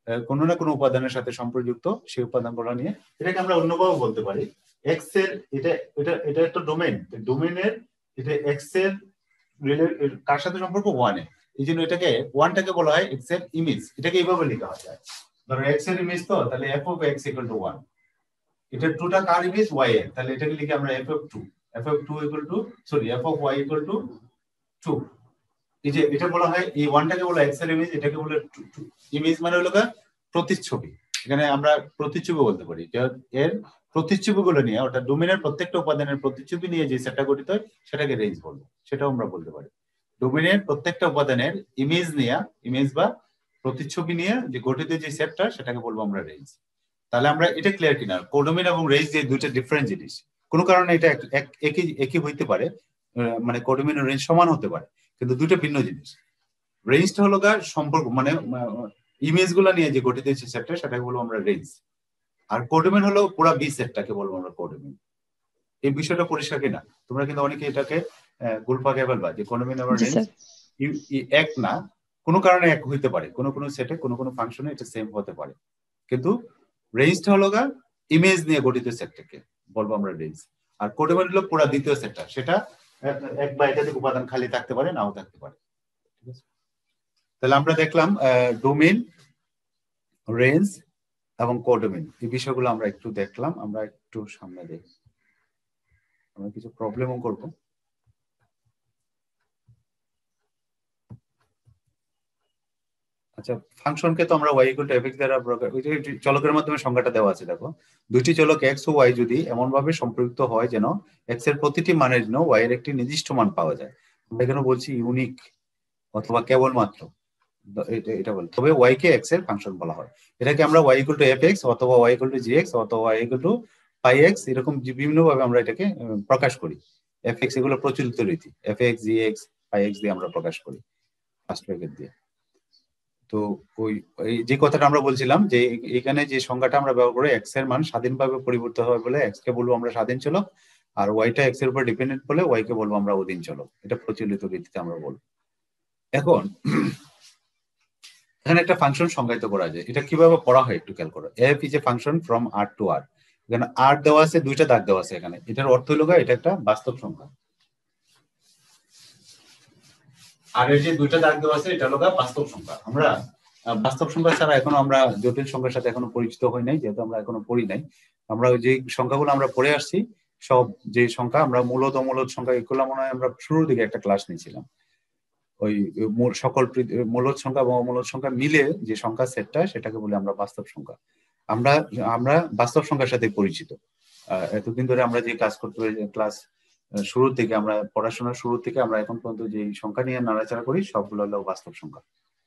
কোনো না কোনো উপাদানের সাথে সম্পর্কযুক্ত সেই উপাদানগুলো নিয়ে, এটাকে আমরা অন্যভাবে বলতে পারি এক্স এর, এটা এটা এটা একটা ডোমেইন, ডোমেইনের এটা এক্স এর কার সাথে সম্পর্ক, ওয়ানে, এই জন্য এটাকে ওয়ানটাকে বলা হয় এক্স এর ইমেজ। এটাকে এইভাবে লেখা হয়, ধরো এক্স এর ইমেজ তো, তাহলে f of x equal to one, এটা টুটা কার ইমেজ, ওয়াই এর, তাহলে এটাকে লিখে আমরা f of two, f of two equal to sorry f of y equal to two. এই যে এটা বলা হয়, এই ওয়ানটাকে বলা এক্স এর ইমেজ, এটাকে বলে ইমেজ মানে হলো প্রতিচ্ছবি। এখানে আমরা প্রতিচ্ছবি বলতে পারি, এর প্রতিচ্ছবি গুলো নিয়ে, অর্থাৎ ডোমেনের প্রত্যেকটা উপাদানের প্রতিচ্ছবি নিয়ে যে সেটটা গঠিত হয় সেটাকে রেঞ্জ বলবো, সেটাও আমরা বলতে পারি। ডোমেনের প্রত্যেকটা উপাদানের ইমেজ নিয়ে, ইমেজ বা প্রতিচ্ছবি নিয়ে যে গঠিত যে সেটটা সেটাকে বলবো আমরা রেঞ্জ। তাহলে আমরা এটা ক্লিয়ার কিনা, কোডোমেন এবং রেঞ্জ যে দুইটা ডিফারেন্ট জিনিস, কোনো কারণে এটা একই একই হইতে পারে, মানে কোডোমেন ও রেঞ্জ সমান হতে পারে, কিন্তু দুটো ভিন্ন জিনিস। রেঞ্জটা হলো গা সম্পর্ক, মানে ইমেজ গুলা নিয়ে যে গঠিত যে সেটটা সেটাকে বলবো আমরা রেঞ্জ, আর কোডোমেন হলো পুরো বি সেটটাকে বলবো আমরা কোডোমেন। এই বিষয়টা পরিষ্কার কিনা? তোমরা কিন্তু অনেকে এটাকে গোলপাকে ফেলবা যে কোডোমেন এবং রেঞ্জ এক না, কোনো কারণে এক হইতে পারে, কোনো কোনো সেটে কোনো কোনো ফাংশনে এটা সেম হতে পারে, কিন্তু রেঞ্জটা হলো গা ইমেজ নিয়ে গঠিত সেটটাকে বলবো আমরা রেঞ্জ, আর কোডোমেন হলো পুরো দ্বিতীয় সেটটা, সেটা এক বা একাধিক উপাদান খালি থাকতে পারে, নাও থাকতে পারে। ঠিক আছে, তাহলে আমরা দেখলাম ডোমেইন, রেঞ্জ এবং কোডোমেইন, এই বিষয়গুলো আমরা একটু দেখলাম। আমরা একটু সামনে দেখি, আমরা কিছু প্রবলেমও করব। আচ্ছা, ফাংশনকে তো আমরা y ইকুয়াল টু fx দ্বারা প্রকাশ, ওই যে চলকের মাধ্যমে সংজ্ঞাটা দেওয়া আছে, দেখো দুইটি চলক x ও y যদি এমন ভাবে সম্পৃক্ত হয় যেন x এর প্রতিটি মানের জন্য y এর একটি নির্দিষ্ট মান পাওয়া যায়, আমরা এখানে বলছি ইউনিক অথবা কেবলমাত্র, এটা এটা বল, তবে y কে x এর ফাংশন বলা হয়। এটাকে আমরা y ইকুয়াল টু fx অথবা y ইকুয়াল টু gx অথবা y equal to pi x, এরকম বিভিন্ন ভাবে আমরা এটাকে প্রকাশ করি। fx এগুলো প্রচলিত রীতি, fx gx পাই x দিয়ে আমরা প্রকাশ করি ফার্স্ট ব্র্যাকেট দিয়ে। তো ওই যে কথাটা আমরা বলছিলাম যে এখানে যে সংজ্ঞাটা আমরা ব্যবহার করে x এর মান স্বাধীনভাবে পরিবর্তিত হবে বলে x কে বলবো আমরা স্বাধীন চলক, আর y টা x এর উপর ডিপেন্ডেন্ট বলে y কে বলবো আমরা অধীন চলক। এটা প্রচলিত রীতিতে আমরা বলবো। এখন এখানে একটা ফাংশন সংজ্ঞায়িত করা যায়, এটা কিভাবে পড়া হয় একটু খেয়াল করো। f is a function from r to r, এখানে r দেওয়া আছে, দুইটা দাগ দেওয়া আছে এখানে, এটার অর্থ হলো এটা একটা বাস্তব সংখ্যা, আর এই যে দুইটা দাগ দেওয়া আছে এটা হলো বাস্তব সংখ্যা। আমরা বাস্তব সংখ্যা ছাড়া এখনো আমরা জটিল সংখ্যার সাথে এখনো পরিচিত হই নাই, যেহেতু আমরা এখনো পড়ি নাই। আমরা ওই যে সংখ্যাগুলো আমরা পড়ে আসছি, সব যে সংখ্যা আমরা মূলত মূলত সংখ্যা, এগুলো মনে হয় আমরা শুরুর দিকে একটা ক্লাস নিয়েছিলাম, ওই সকল মূলত সংখ্যা এবং অমূলত সংখ্যা মিলে যে সংখ্যা সেটটা সেটাকে বলি আমরা বাস্তব সংখ্যা। আমরা আমরা বাস্তব সংখ্যার সাথে পরিচিত, এতদিন ধরে আমরা যে কাজ করতে, ক্লাস শুরুর থেকে আমরা পড়াশোনার শুরু থেকে আমরা এখন পর্যন্ত যে সংখ্যা নিয়ে নাড়াচাড়া করি সবগুলো হলো বাস্তব সংখ্যা।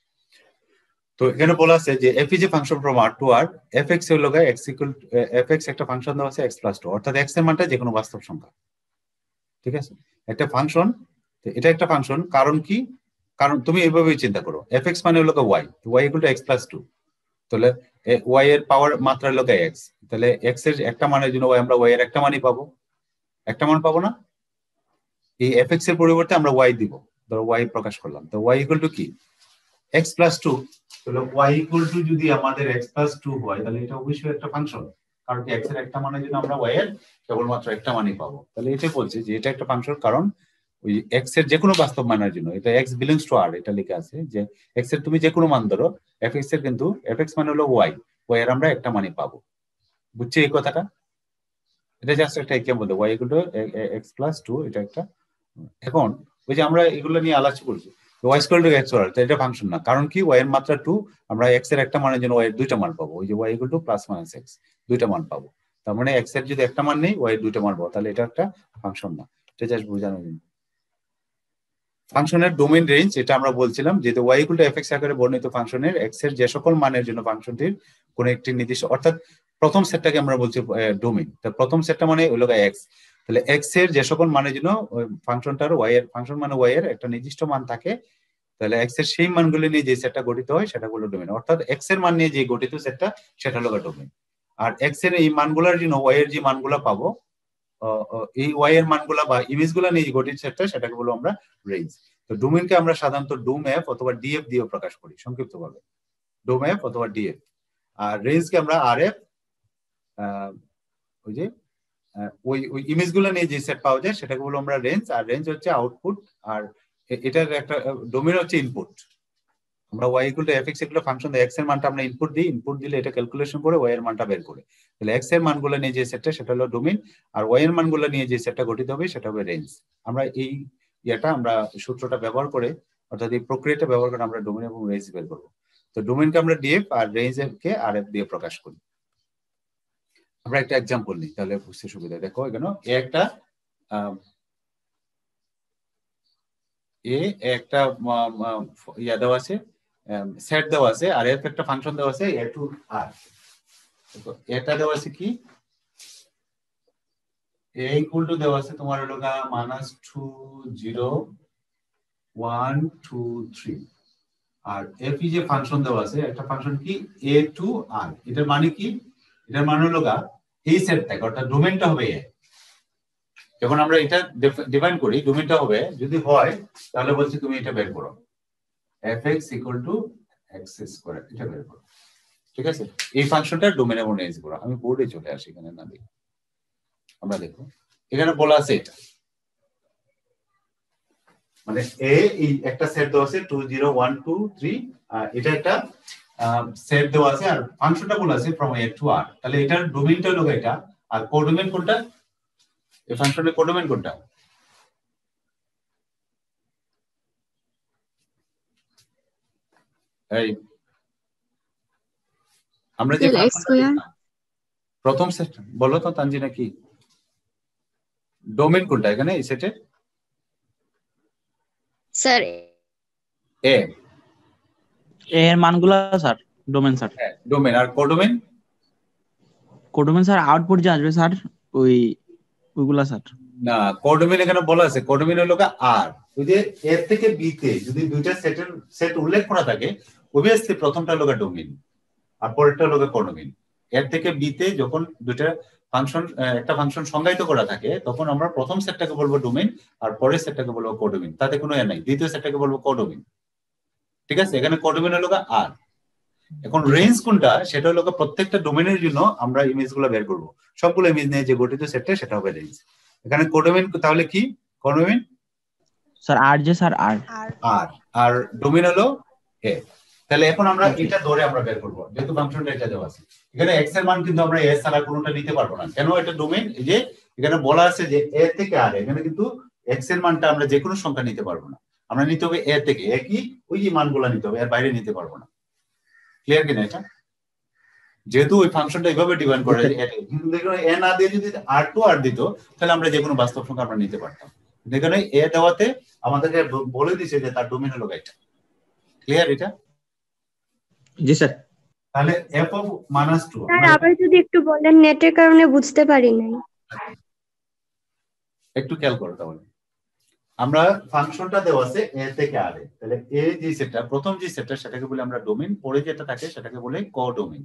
তো এখানে বলা আছে যে f is a function from r to r, fx হলো x ইকুয়াল fx একটা ফাংশন দেওয়া আছে x প্লাস টু, অর্থাৎ x এর মানটা যে কোনো বাস্তব সংখ্যা। ঠিক আছে, একটা ফাংশন, এটা একটা ফাংশন, কারণ কি, কারণ তুমি এইভাবেই চিন্তা করো, fx মানে হলো y, y equal to x plus two, তাহলে y এর পাওয়ার মাত্রা হলো x, তাহলে x এর একটা মানের জন্য আমরা y এর একটা মানই পাবো, একটা মান পাবো না, এই fx এর পরিবর্তে আমরা y দিব, ধরো y প্রকাশ করলাম, তো y ইকুয়াল টু কি x প্লাস টু, তাহলে y ইকুয়াল টু যদি আমাদের x প্লাস টু হয় তাহলে এটা অবশ্যই একটা ফাংশন, কারণ কি x এর একটা মানের জন্য আমরা y এর কেবলমাত্র একটা মানই পাবো। তাহলে এটাই বলছে যে এটা একটা ফাংশন, কারণ ওই x এর যে কোনো বাস্তব মানের জন্য, এটা x বিলংস টু r, এটা লেখা আছে যে x এর তুমি যে কোনো মান ধরো, fx এর কিন্তু fx মানে হলো y, y এর আমরা একটা মানই পাবো। বুঝছো এই কথাটা? এটা জাস্ট একটা example, y equal to x plus two, এটা একটা। এখন ওই যে আমরা এগুলো নিয়ে আলোচনা করছি, y equal to x or, এটা ফাংশন না, কারণ কি y এর মাত্রা টু, আমরা x এর একটা মানের জন্য y এর দুইটা মান পাবো, ওই যে y equal to plus minus x, দুইটা মান পাবো, তার মানে x এর যদি একটা মান নেই y এর দুইটা মান পাবো, তাহলে এটা একটা ফাংশন না। এটা জাস্ট বোঝানোর জন্য। ফাংশনের ডোমেইন রেঞ্জ, এটা আমরা বলছিলাম যেহেতু y ইকুয়াল টু fx আকারে বর্ণিত ফাংশনের x এর যে সকল মানের জন্য ফাংশনটির কোন একটি নির্দিষ্ট, অর্থাৎ প্রথম সেটটাকে আমরা বলছি ডোমেইন, তার প্রথম সেটটা মানে হলো x, তাহলে x এর যে সকল মানের জন্য ফাংশনটার y এর ফাংশন মানে y এর একটা নির্দিষ্ট মান থাকে, তাহলে x এর সেই মানগুলো নিয়ে যে সেটটা গঠিত হয় সেটা হলো ডোমেইন, অর্থাৎ x এর মান নিয়ে যে গঠিত সেটটা সেটা হলো ডোমেইন। আর x এর এই মানগুলোর জন্য y এর যে মানগুলো পাবো, এই y এর মানগুলা বা ইমেজগুলো নিয়ে গঠিত সেটটা সেটাকে বলবো আমরা রেঞ্জ। তো ডোমেইনকে আমরা সাধারণত ডোম এফ অথবা ডিএফ দিয়ে প্রকাশ করি সংক্ষিপ্তভাবে, ডোম এফ অথবা ডিএফ। আর রেঞ্জকে আমরা আরএফ ওই যে ওই ওই ইমেজগুলো নিয়ে যে সেট পাওয়া যায় সেটাকে বলবো আমরা রেঞ্জ, আর রেঞ্জ হচ্ছে আউটপুট, আর এটার একটা ডোমেন হচ্ছে ইনপুট। আমরা y ইকুয়াল টু fx এগুলো ফাংশন দেয়, x এর মানটা আমরা ইনপুট দিই, ইনপুট দিলে এটা ক্যালকুলেশন করে y এর মানটা বের করে, তাহলে x এর মানগুলো নিয়ে যে সেটটা সেটা হলো ডোমেন, আর y এর মানগুলো নিয়ে যে সেটটা গঠিত হবে সেটা হবে রেঞ্জ। আমরা এই ইয়েটা আমরা সূত্রটা ব্যবহার করে অর্থাৎ এই প্রক্রিয়াটা ব্যবহার করে আমরা ডোমেন এবং রেঞ্জ বের করব। তো ডোমেনকে আমরা ডিএফ আর রেঞ্জকে আরএফ দিয়ে প্রকাশ করি। আমরা একটা एग्जांपल নিই তাহলে বুঝতে সুবিধা। দেখো এখানে এ একটা এ একটা ইয়া দেওয়া আছে, সেট দেওয়া আছে, আর এফ একটা ফাংশন দেওয়া আছে এ টু আর। তো এটা দেওয়া আছে কি এ ইকুয়াল টু দেওয়া আছে তোমার হলো গা minus two zero one two three, আর এফ ই যে ফাংশন দেওয়া আছে একটা ফাংশন কি এ টু আর। এটার মানে কি, এটার মানে হলো গা এই সেটটাকে অর্থাৎ ডোমেনটা হবে এ। যখন আমরা এটা ডিফাইন করি ডোমেনটা হবে যদি হয় তাহলে বলছি তুমি এটা বের করো fx equal to x square, এটা বের করো। ঠিক আছে, এই ফাংশনটা ডোমেন এবং রেঞ্জ করো। আমি বোর্ডে চলে আসি, এখানে না দেখি, আমরা দেখো এখানে বলা আছে এটা মানে এ এই একটা সেট দেওয়া আছে two zero one two three, এটা একটা সেট দেওয়া আছে আর ফাংশনটা বলা আছে ফ্রম এ টু আর। তাহলে এটার ডোমেনটা হলো এটা, আর কোডোমেন কোনটা, এই ফাংশনের কোডোমেন কোনটা? এই আমরা যে প্রথম সেট বলো তো তানজিনা কি ডোমেন কোনটা এখানে এই সেটে? স্যার এ এর মানগুলো স্যার ডোমেন স্যার। হ্যাঁ ডোমেন, আর কোডোমেন? কোডোমেন স্যার আউটপুট যে আসবে স্যার ওই ওইগুলা স্যার না, কোডোমেন এখানে বলা আছে কোডোমেন হলো আর ওই যে এর থেকে বি তে যদি দুইটা সেটের সেট উল্লেখ করা থাকে অবভিয়াসলি প্রথমটা হলো ডোমেন আর পরেরটা হলো কোডোমেন। এর থেকে বি তে যখন দুইটা ফাংশন একটা ফাংশন সংজ্ঞায়িত করা থাকে তখন আমরা প্রথম সেটটাকে বলবো ডোমেন আর পরের সেটটাকে বলবো কোডোমেন, তাতে কোনো এ নাই। দ্বিতীয় সেটটাকে বলবো কোডোমেন। ঠিক আছে, এখানে কোডোমেন হলো আর। এখন রেঞ্জ কোনটা সেটা হলো প্রত্যেকটা ডোমেনের জন্য আমরা ইমেজগুলো বের করব, সবগুলো ইমেজ নিয়ে যে গঠিত সেটটা সেটা হবে রেঞ্জ। এখানে কোডোমেন তাহলে কি কোডোমেন স্যার আর যে স্যার আর আর আর ডোমেন হলো এ। তাহলে এখন আমরা এটা ধরে আমরা বের করব, যেহেতু ফাংশনটা এটা দেওয়া আছে। এখানে এক্স এর মান কিন্তু আমরা এ ছাড়া কোনোটা নিতে পারবো না, কেন? এটা ডোমেন। এই যে এখানে বলা আছে যে এ থেকে আর, এখানে কিন্তু এক্স এর মানটা আমরা যে কোনো সংখ্যা নিতে পারবো না, আমরা নিতে হবে এ থেকে। এ কি ওই যে মানগুলো নিতে হবে, এর বাইরে নিতে পারবো না। ক্লিয়ার কিনা এটা? যেহেতু ওই ফাংশনটা এইভাবে ডিফাইন করা যায়, কিন্তু দেখুন এ না দিয়ে যদি আর টু আর দিত তাহলে আমরা যে কোনো বাস্তব সংখ্যা আমরা নিতে পারতাম। এখানে এ দেওয়াতে আমাদেরকে বলে দিছে যে তার ডোমেন হলো এটা। ক্লিয়ার এটা? জি স্যার। তাহলে f of minus two sir আবার যদি একটু বলেন, নেটের কারণে বুঝতে পারি নাই। একটু খেয়াল করো তাহলে। আমরা ফাংশনটা দেওয়া আছে a থেকে r এ, তাহলে a যে সেটটা প্রথম যে সেটটা সেটাকে বলে আমরা ডোমেন, পরে যেটা থাকে সেটাকে বলে কোডোমেন।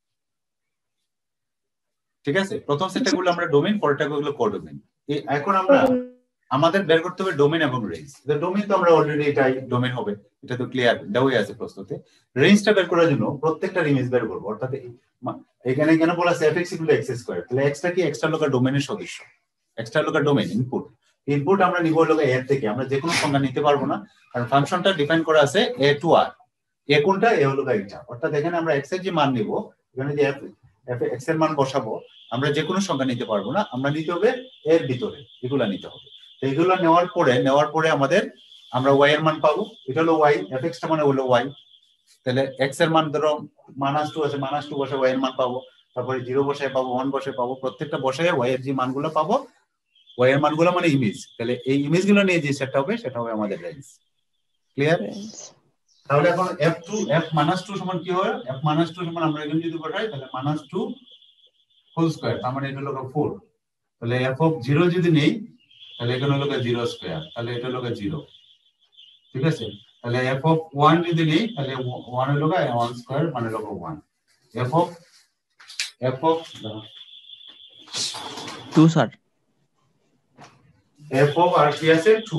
ঠিক আছে, প্রথম সেটটাকে বলে আমরা ডোমেন, পরেরটাকে বলে কোডোমেন। এখন আমরা আমাদের বের করতে হবে ডোমেন এবং রেঞ্জ। তো ডোমেন তো আমরা অলরেডি এটাই ডোমেন হবে, এটা তো ক্লিয়ার দেওয়াই আছে প্রশ্নতে। রেঞ্জটা বের করার জন্য প্রত্যেকটা ইমেজ বের করব, অর্থাৎ এখানে কেন বলা আছে fx equal to x square, তাহলে x টা কি এক্সট্রা লোকাল ডোমেনের সদস্য, extra local domain input. Input আমরা নিব হলো এর থেকে, আমরা যে কোনো সংখ্যা নিতে পারবো না কারণ ফাংশনটা ডিফাইন করা আছে a টু r। এ কোনটা? এ হলো এটা, অর্থাৎ এখানে আমরা x এর যে মান নিব, এখানে যে f x এর মান বসাবো, আমরা যে কোনো সংখ্যা নিতে পারবো না, আমরা নিতে হবে এর ভিতরে, এগুলা নিতে হবে। তো এগুলো নেওয়ার পরে নেওয়ার পরে আমাদের আমরা y এর মান পাবো, এটা হলো y, fx টা মানে হলো y। তাহলে x এর মান ধরো মাইনাস টু আছে, মাইনাস টু বসে y এর মান পাবো, তারপরে জিরো বসে পাবো, ওয়ান বসে পাবো, প্রত্যেকটা বসে y এর যে মানগুলো পাবো, y এর মানগুলো মানে ইমেজ। তাহলে এই ইমেজগুলো নিয়ে যে সেটটা হবে সেটা হবে আমাদের রেঞ্জ। ক্লিয়ার? তাহলে এখন f two f minus two সমান কি হয়? f মাইনাস টু সমান আমরা এখানে যদি বসাই তাহলে মাইনাস টু হোল স্কয়ার, তার মানে এটা হলো ফোর। তাহলে f অফ জিরো যদি নেই তাহলে এখানে হলো জিরো স্কয়ার, তাহলে এটা হলো জিরো। ঠিক আছে, তাহলে f অফ ওয়ান যদি নেই তাহলে ওয়ান হলো ওয়ান স্কয়ার মানে হলো one. f of f of two sir, f of আর কি আছে টু,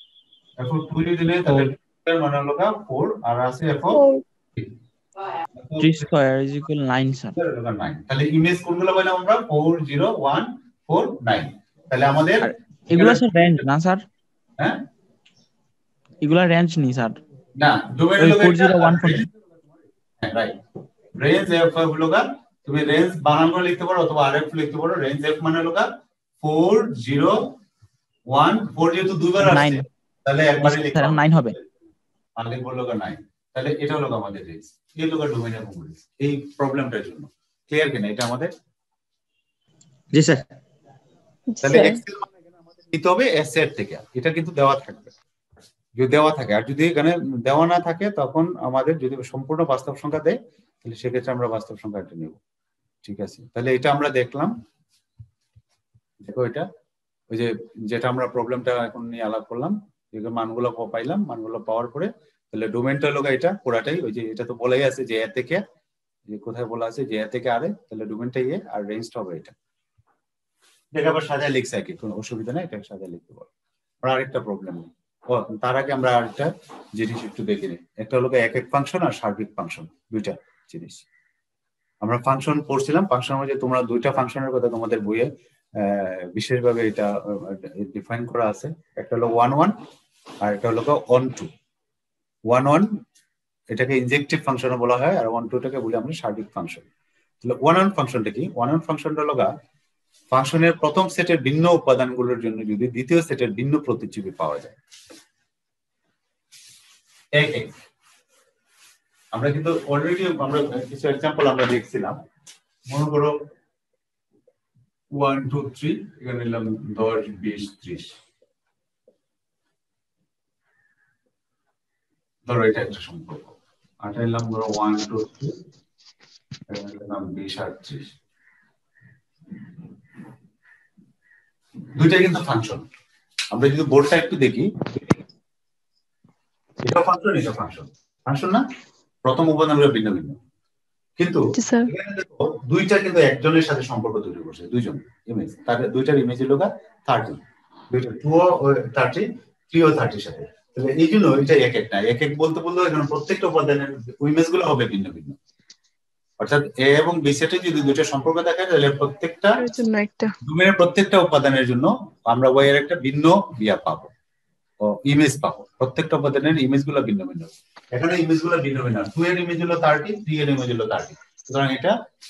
f অফ টু যদি নেই তাহলে মানে হলো ফোর, আর আছে f of f three square is equal nine sir. nine তাহলে ইমেজ কোনগুলো পাইলাম আমরা four zero one four nine। তাহলে আমাদের এগুলো স্যার রেঞ্জ না স্যার? হ্যাঁ এগুলা রেঞ্জ নি স্যার। না ডোমেইন ওই হলো four zero one four হ্যাঁ রাইট। রেঞ্জ এফ হলো তুমি রেঞ্জ বানান করে লিখতে পারো অথবা আরএফ লিখতে পারো। রেঞ্জ এফ মানে হলো four zero one four যেহেতু দুইবার আসছে তাহলে একবারই লিখতে হবে nine হবে। আর লিখবো হলো nine। তাহলে এটা হলো আমাদের রেঞ্জ, এই হলো ডোমেইনের কমপ্লিট এই প্রবলেমটার জন্য। ক্লিয়ার কিনা এটা আমাদের? জি স্যার। তাহলে এক্সেল মানে এখানে আমাদের নিতে হবে এসেট থেকে, এটা কিন্তু দেওয়া থাকবে যদি দেওয়া থাকে। আর যদি এখানে দেওয়া না থাকে তখন আমাদের যদি সম্পূর্ণ বাস্তব সংখ্যা দেয় তাহলে সেক্ষেত্রে আমরা বাস্তব সংখ্যাটা নেব। ঠিক আছে, তাহলে এটা আমরা দেখলাম। দেখো এটা ওই যে যেটা আমরা প্রবলেমটা এখন নিয়ে আলাপ করলাম, যে মানগুলো পাইলাম, মানগুলো পাওয়ার পরে তাহলে ডোমেইনটা হলো এটা পুরাটাই ওই যে এটা তো বলাই আছে যে এ থেকে, যে কোথায় বলা আছে যে এ থেকে আরে, তাহলে ডোমেইনটা এ আর রেঞ্জটা হবে এটা। এটা আবার সাজায় লিখছে কি কোনো অসুবিধা নাই, এটা সাজায় লিখতে পারো। আর আরেকটা প্রবলেম নেই। ও তার আগে আমরা আরেকটা জিনিস একটু দেখে নিই। একটা হলো এক এক ফাংশন আর সার্বিক ফাংশন, দুইটা জিনিস আমরা ফাংশন পড়ছিলাম। ফাংশন মধ্যে তোমরা দুইটা ফাংশনের কথা তোমাদের বইয়ে বিশেষভাবে এটা ডিফাইন করা আছে। একটা হলো ওয়ান ওয়ান আর একটা হলো অন টু। ওয়ান ওয়ান এটাকে ইনজেক্টিভ ফাংশনও বলা হয়, আর ওয়ান টু টাকে বলি আমরা সার্বিক ফাংশন। তাহলে ওয়ান ওয়ান ফাংশনটা কি? ওয়ান ওয়ান ফাংশনটা হলো ফাংশনের প্রথম সেটের ভিন্ন উপাদানগুলোর জন্য যদি দ্বিতীয় সেটের ভিন্ন প্রতিচ্ছবি পাওয়া যায়। এক এক আমরা কিন্তু অলরেডি আমরা কিছু এক্সাম্পল আমরা দেখছিলাম। মনে করো ওয়ান টু থ্রি, এখানে নিলাম দশ বিশ ত্রিশ। ধরো এটা একটা সম্পর্ক। আটা নিলাম ধরো ওয়ান টু থ্রি, এখানে নিলাম বিশ আর ত্রিশ। দুইটাই কিন্তু ফাংশন। আমরা যদি বোর্ডটা একটু দেখি, এটা ফাংশন, এটা ফাংশন, ফাংশন না? প্রথম উপাদানগুলো ভিন্ন ভিন্ন, কিন্তু এখানে দেখো দুইটা কিন্তু একজনের সাথে সম্পর্ক তৈরি করছে। দুইজন ইমেজ, তাদের দুইটার ইমেজ হলো থার্টি, দুইটা টু ও থার্টি, থ্রি ও থার্টির সাথে। তাহলে এই জন্য এটা এক এক না, এক এক বলতে বলতে এখানে প্রত্যেকটা উপাদানের ইমেজ গুলো হবে ভিন্ন ভিন্ন। অর্থাৎ এ এবং বি সেটে যদি দুইটা সম্পর্ক দেখা যায় তাহলে প্রত্যেকটা ডোমেইনের প্রত্যেকটা উপাদানের জন্য আমরা ওয়াই এর একটা ভিন্ন ইয়া পাবো, ও ইমেজ পাবো। প্রত্যেকটা উপাদানের ইমেজ গুলো ভিন্ন ভিন্ন। এখানে ইমেজ গুলো ভিন্ন ভিন্ন, টু এর ইমেজ হলো থার্টি, থ্রি এর ইমেজ হলো থার্টি। সুতরাং এটা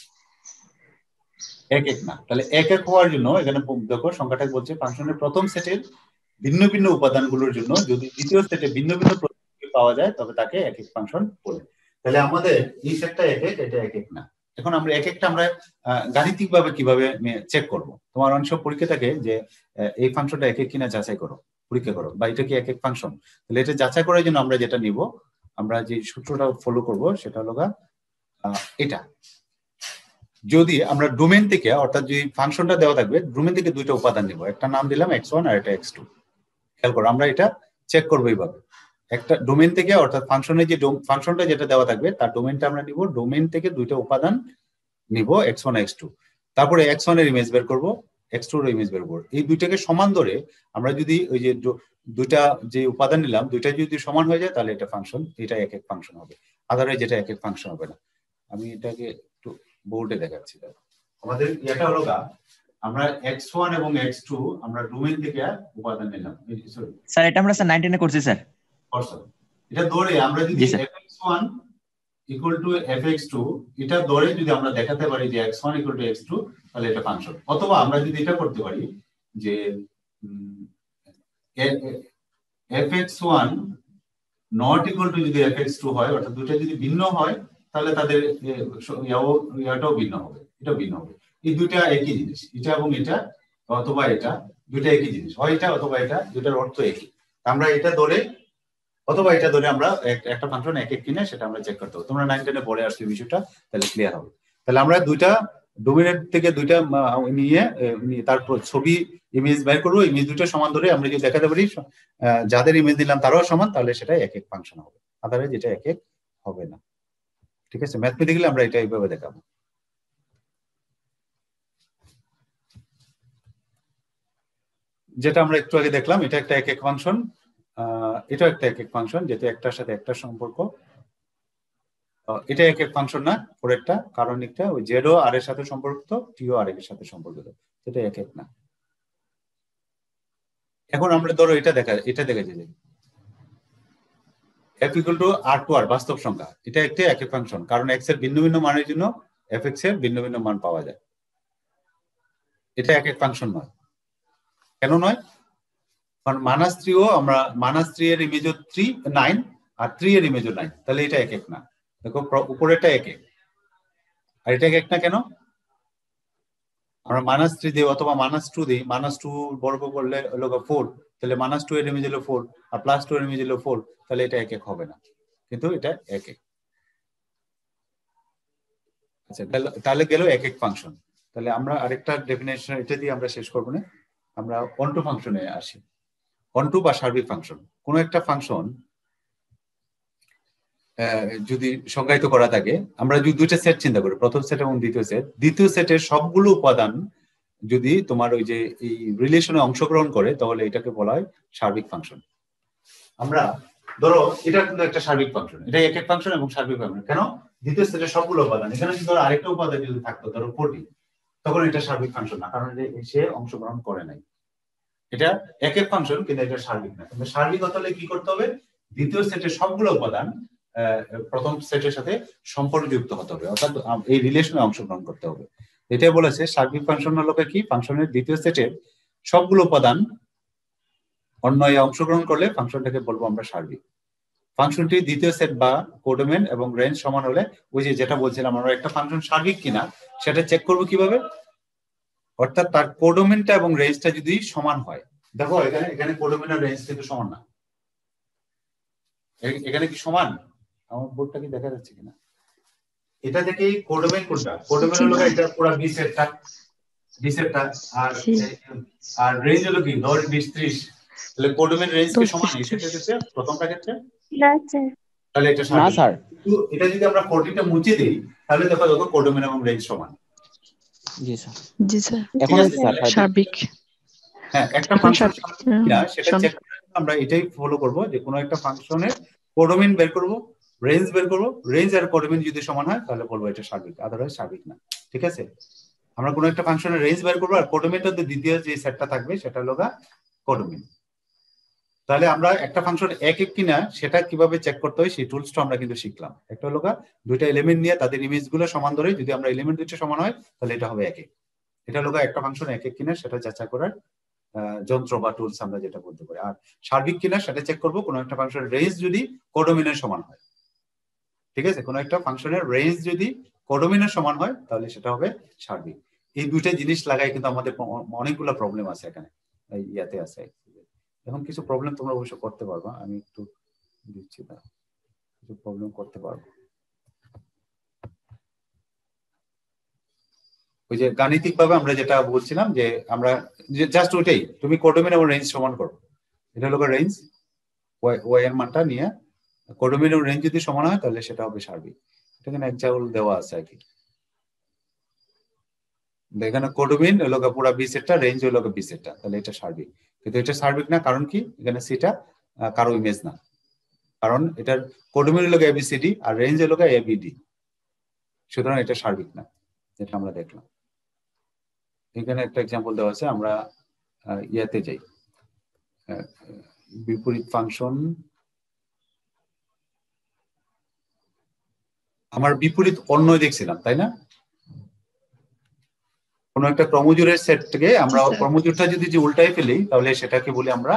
এক এক না। তাহলে এক এক হওয়ার জন্য এখানে দেখো সংখ্যাটা বলছে ফাংশনের প্রথম সেটের ভিন্ন ভিন্ন উপাদানগুলোর জন্য যদি দ্বিতীয় সেটে ভিন্ন ভিন্ন প্রতিচ্ছবি পাওয়া যায় তবে তাকে এক এক ফাংশন বলে। তাহলে আমাদের এই সেটটা এক এক, এটা এক এক না। এখন আমরা এক একটা আমরা গাণিতিক ভাবে কিভাবে চেক করব? তোমার অনেক সব পরীক্ষা থাকে যে এই ফাংশনটা এক এক কিনা যাচাই করো, পরীক্ষা করো, বা এটা কি এক এক ফাংশন। তাহলে এটা যাচাই করার জন্য আমরা যেটা নিব, আমরা যে সূত্রটা ফলো করব সেটা হলো এটা। যদি আমরা ডোমেইন থেকে, অর্থাৎ যে ফাংশনটা দেওয়া থাকবে ডোমেইন থেকে দুইটা উপাদান নিব, একটা নাম দিলাম এক্স ওয়ান আর একটা এক্স টু। খেয়াল করো, আমরা এটা চেক করবো এইভাবে। একটা ডোমেইন থেকে, অর্থাৎ ফাংশনের যে ফাংশনটা যেটা দেওয়া থাকবে তার ডোমেইনটা আমরা নিব, ডোমেইন থেকে দুইটা উপাদান নিব এক্স ওয়ান এক্স টু, তারপরে এক্স ওয়ান এর ইমেজ বের করবো, এক্স টু এর ইমেজ বের করবো। এই দুইটাকে সমান ধরে আমরা যদি ওই যে দুইটা যে উপাদান নিলাম দুইটা যদি সমান হয়ে যায় তাহলে এটা ফাংশন, এটা এক এক ফাংশন হবে। আদারওয়াইজ যেটা এক এক ফাংশন হবে না। আমি এটাকে একটু বোর্ডে দেখাচ্ছি। আমাদের এটা হলো আমরা এক্স ওয়ান এবং এক্স টু আমরা ডোমেইন থেকে উপাদান নিলাম। স্যার এটা আমরা স্যার নাইনটিন এ করছি স্যার। এটা ধরে আমরা যদি f x one equal to f x two, এটা ধরে যদি আমরা দেখাতে পারি যে x one equal to x two, তাহলে এটা ফাংশন। অথবা আমরা যদি এটা করতে পারি যে f x one not equal to যদি এফ এক্স টু হয়, অর্থাৎ দুটো যদি ভিন্ন হয় তাহলে তাদের ইয়াটাও ভিন্ন হবে, এটাও ভিন্ন হবে। এই দুইটা একই জিনিস, এটা এবং এটা অথবা এটা দুইটা একই জিনিস, হয় এটা অথবা এটা, দুইটার অর্থ একই। আমরা এটা ধরে অথবা এটা ধরে আমরা একটা ফাংশন এক এক কিনা সেটা আমরা চেক করতে হবে। তোমরা নাইন টেনে পড়ে আসছো বিষয়টা, তাহলে ক্লিয়ার হবে। তাহলে আমরা দুইটা ডোমেইন থেকে দুইটা নিয়ে তারপর ছবি ইমেজ বের করবো, ইমেজ দুটো সমান ধরে আমরা যদি দেখাতে পারি যাদের ইমেজ দিলাম তারাও সমান, তাহলে সেটা এক এক ফাংশন হবে। আদারওয়াইজ যেটা এক এক হবে না। ঠিক আছে, ম্যাথমেটিক্যালি আমরা এটা এইভাবে দেখাবো। যেটা আমরা একটু আগে দেখলাম এটা একটা এক এক ফাংশন, এটা একটা এক এক ফাংশন, যেটা একটার সাথে একটা সম্পর্ক। এটা এক এক ফাংশন না পরেরটা, কারণ একটা ওই জেডও আর এর সাথে সম্পর্কিত, টিও আর এর সাথে সম্পর্কিত, এটা এক এক না। এখন আমরা ধরো এটা দেখা এটা দেখা যায় f equal to R to R বাস্তব সংখ্যা, এটা একটা এক এক ফাংশন, কারণ এক্স এর ভিন্ন ভিন্ন মানের জন্য এফ এক্স এর ভিন্ন ভিন্ন মান পাওয়া যায়। এটা এক এক ফাংশন নয়। কেন নয়? কারণ মাইনাস থ্রিও আমরা মাইনাস থ্রি এর ইমেজও থ্রি নাইন আর থ্রি এর ইমেজও নাইন, তাহলে এটা এক এক না। দেখো উপরেরটা এক এক আর এটা এক এক না কেন? আমরা মাইনাস থ্রি দিই অথবা মাইনাস টু দিই, মাইনাস টু বর্গ করলে হলো ফোর, তাহলে মাইনাস টু এর ইমেজ হলো ফোর আর প্লাস টু এর ইমেজ হলো ফোর, তাহলে এটা এক এক হবে না, কিন্তু এটা এক এক। আচ্ছা তাহলে গেল এক এক ফাংশন। তাহলে আমরা আরেকটা ডেফিনেশন এটা দিয়ে আমরা শেষ করবো না, আমরা অনটু ফাংশনে আসি। অনটু বা সার্বিক ফাংশন, কোন একটা ফাংশন যদি সংজ্ঞায়িত করা থাকে, আমরা যদি দুইটা সেট চিন্তা করি, প্রথম সেট এবং দ্বিতীয় সেট, দ্বিতীয় সেটের সবগুলো উপাদান যদি তোমার ওই যে এই রিলেশনে অংশগ্রহণ করে, তাহলে এটাকে বলা হয় সার্বিক ফাংশন। আমরা ধরো এটা কিন্তু একটা সার্বিক ফাংশন, এটা এক এক ফাংশন এবং সার্বিক ফাংশন। কেন? দ্বিতীয় সেটের সবগুলো উপাদান, এখানে যদি ধরো আরেকটা উপাদান যদি থাকতো ধরো ফোরটি, তখন এটা সার্বিক ফাংশন না, কারণ সে অংশগ্রহণ করে নাই। এটা এক এক ফাংশন কিন্তু এটা সার্বিক না। কিন্তু সার্বিক হতে হলে কি করতে হবে? দ্বিতীয় সেটের সবগুলো উপাদান প্রথম সেটের সাথে সম্পর্কযুক্ত হতে হবে, অর্থাৎ এই রিলেশনে অংশগ্রহণ করতে হবে। এটাই বলেছে সার্বিক ফাংশন হলো কি? ফাংশনের দ্বিতীয় সেটের সবগুলো উপাদান অন্যয়ে অংশগ্রহণ করলে ফাংশনটাকে বলবো আমরা সার্বিক। ফাংশনটি দ্বিতীয় সেট বা কোডোমেন এবং রেঞ্জ সমান হলে, ওই যে যেটা বলছিলাম আমরা একটা ফাংশন সার্বিক কিনা সেটা চেক করবো কিভাবে? অর্থাৎ তার কোডোমেনটা এবং রেঞ্জটা যদি সমান হয়। দেখো এখানে এখানে কোডোমেন আর রেঞ্জ কিন্তু সমান না, এখানে কি সমান? আমার বোর্ডটা কি দেখা যাচ্ছে কিনা? এটা থেকে কোডোমেন কোনটা? কোডোমেন হলো এটা পুরো বি সেটটা, বি সেটটা, আর আর রেঞ্জ হলো কি ধর বিশ ত্রিশ, তাহলে কোডোমেন রেঞ্জ কি সমান? এই সেটের ক্ষেত্রে প্রথমটা ক্ষেত্রে না স্যার, তাহলে এটা না স্যার। কিন্তু এটা যদি আমরা ফোরটিটা মুছে দেই তাহলে দেখো দেখো কোডোমেন এবং রেঞ্জ সমান। জি স্যার, জি স্যার, এখন স্যার সার্বিক। হ্যাঁ, একটা ফাংশন কিনা সেটা চেক করে আমরা এটাই ফলো করব যে কোনো একটা ফাংশনের কোডোমেন বের করব, রেঞ্জ বের করব, রেঞ্জ আর কোডোমেন যদি সমান হয় তাহলে বলবো এটা সার্বিক, আদারওয়াইজ সার্বিক না। ঠিক আছে? আমরা কোনো একটা ফাংশনের রেঞ্জ বের করব আর কোডোমেনটা দ্বিতীয় যে সেটটা থাকবে সেটা হলো কোডোমেন। তাহলে আমরা একটা ফাংশন এক এক কিনা সেটা কিভাবে চেক করতে হয় সেই টুলসটা আমরা কিন্তু শিখলাম। একটা হলো দুইটা এলিমেন্ট নিয়ে তাদের ইমেজ গুলো সমান ধরে যদি আমরা এলিমেন্ট দুটো সমান হয় তাহলে এটা হবে এক এক। এটা হলো একটা ফাংশন এক এক কিনা সেটা যাচাই করার যন্ত্র বা টুলস আমরা যেটা বলতে পারি। আর সার্বিক কিনা সেটা চেক করব কোনো একটা ফাংশনের রেঞ্জ যদি কোডোমেনের সমান হয়। ঠিক আছে? কোনো একটা ফাংশনের রেঞ্জ যদি কোডোমেনের সমান হয় তাহলে সেটা হবে সার্বিক। এই দুইটা জিনিস লাগাই কিন্তু আমাদের অনেকগুলো প্রবলেম আছে এখানে, ইয়াতে আছে। এখন কিছু প্রবলেম তোমরা অবশ্য করতে পারবা, আমি একটু দিচ্ছি না, কিছু প্রবলেম করতে পারবো। ওই যে গাণিতিক ভাবে আমরা যেটা বলছিলাম যে আমরা জাস্ট ওইটাই, তুমি কোডোমেন এবং রেঞ্জ সমান করো, এটা হলো রেঞ্জ, ওয়াই এর মানটা নিয়ে কোডোমেন এবং রেঞ্জ যদি সমান হয় তাহলে সেটা হবে সার্বিক। এখানে এক্সাম্পল দেওয়া আছে আর কি। এখানে কোডোমেন হলো পুরো বি সেটটা, রেঞ্জ হলো বি সেটটা, তাহলে এটা সার্বিক। কিন্তু এটা সার্বিক না, কারণ কি? এখানে সিটা কারো ইমেজ না, কারণ এটার কোডোমেন হলো এবিসিডি আর রেঞ্জ হলো এবিডি, সুতরাং এটা সার্বিক না, যেটা আমরা দেখলাম। এখানে একটা এক্সাম্পল দেওয়া আছে, আমরা ইয়াতে যাই, বিপরীত ফাংশন। আমার বিপরীত অন্য দেখছিলাম, তাই না? কোন একটা ক্রমজোড়ের সেট থেকে আমরা ক্রমজোড়টা যদি যে উল্টাই ফেলি তাহলে সেটাকে বলি আমরা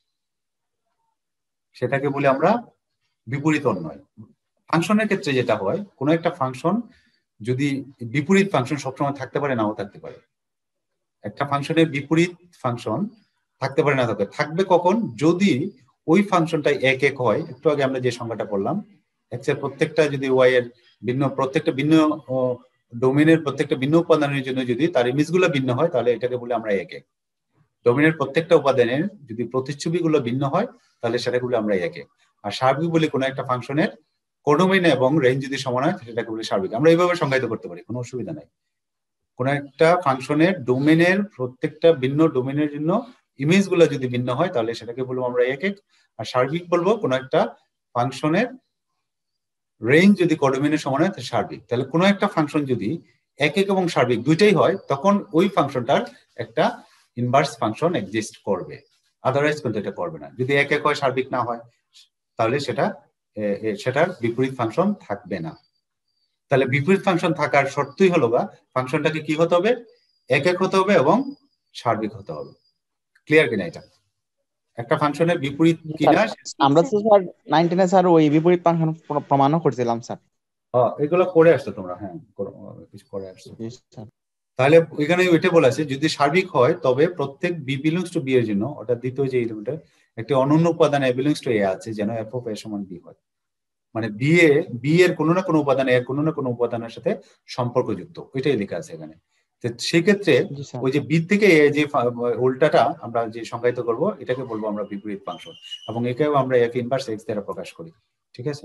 সেটাকে বলি আমরা বিপরীত অন্যয়। ফাংশনের ক্ষেত্রে যেটা হয়, কোন একটা ফাংশন যদি বিপরীত ফাংশন সবসময় থাকতে পারে, নাও থাকতে পারে। একটা ফাংশনের বিপরীত ফাংশন থাকতে পারে, না থাকতে থাকবে কখন? যদি ওই ফাংশনটা এক এক হয়। একটু আগে আমরা যে সংজ্ঞাটা করলাম, এক্স এর প্রত্যেকটা যদি ওয়াই এর ভিন্ন প্রত্যেকটা ভিন্ন ডোমেনের প্রত্যেকটা ভিন্ন উপাদানের জন্য যদি তার ইমেজগুলো ভিন্ন হয় তাহলে এটাকে বলি আমরা এক এক। ডোমেনের প্রত্যেকটা উপাদানের যদি প্রতিচ্ছবিগুলো ভিন্ন হয় তাহলে সেটাকে বলি আমরা এক এক। আর সার্বিক বলি কোনো একটা ফাংশনের কোডোমেন এবং রেঞ্জ যদি সমান হয় সেটাকে বলি সার্বিক। আমরা এইভাবে সংজ্ঞায়িত করতে পারি, কোনো অসুবিধা নাই। কোন একটা ফাংশনের ডোমেনের প্রত্যেকটা ভিন্ন ডোমেনের জন্য ইমেজগুলো যদি ভিন্ন হয় তাহলে সেটাকে বলবো আমরা এক এক। আর সার্বিক বলবো কোনো একটা ফাংশনের রেঞ্জ যদি কোডোমেইনের সমান হয় তাহলে সার্বিক। তাহলে কোনো একটা ফাংশন যদি একক এবং সার্বিক দুইটাই হয় তখন ওই ফাংশনটার একটা ইনভার্স ফাংশন এক্সিস্ট করবে, আদারওয়াইজ কিন্তু এটা করবে না। যদি এক এক হয় সার্বিক না হয় তাহলে সেটা সেটার বিপরীত ফাংশন থাকবে না। তাহলে বিপরীত ফাংশন থাকার শর্তই হলো বা ফাংশনটাকে কি হতে হবে, এক এক হতে হবে এবং সার্বিক হতে হবে। ক্লিয়ার কিনা এটা? একটা ফাংশনের বিপরীত কিনা আমরা তো স্যার নাইনটিনে স্যার ওই বিপরীত ফাংশন প্রমাণও করছিলাম স্যার। হ্যাঁ এগুলো করে আসছো তোমরা, হ্যাঁ কিছু করে আসছো। তাহলে এখানে ওইটা বলা আছে যদি সার্বিক হয় তবে প্রত্যেক বি বিলংস টু বি এর জন্য, ওটা দ্বিতীয় যে এলিমেন্টের একটি অনন্য উপাদান এ বিলংস টু এ আছে যেন এফ অফ এ সমান বি হয়। মানে বি এ বি এর কোনো না কোনো উপাদান এর কোনো না কোনো উপাদানের সাথে সম্পর্কযুক্ত, ওইটাই লেখা আছে এখানে। তো সেক্ষেত্রে ওই যে বি থেকে এ যে উল্টাটা আমরা যে সংজ্ঞায়িত করব এটাকে বলবো আমরা বিপরীত ফাংশন, এবং একেও আমরা এফ ইনভার্স এক্স দ্বারা প্রকাশ করি। ঠিক আছে,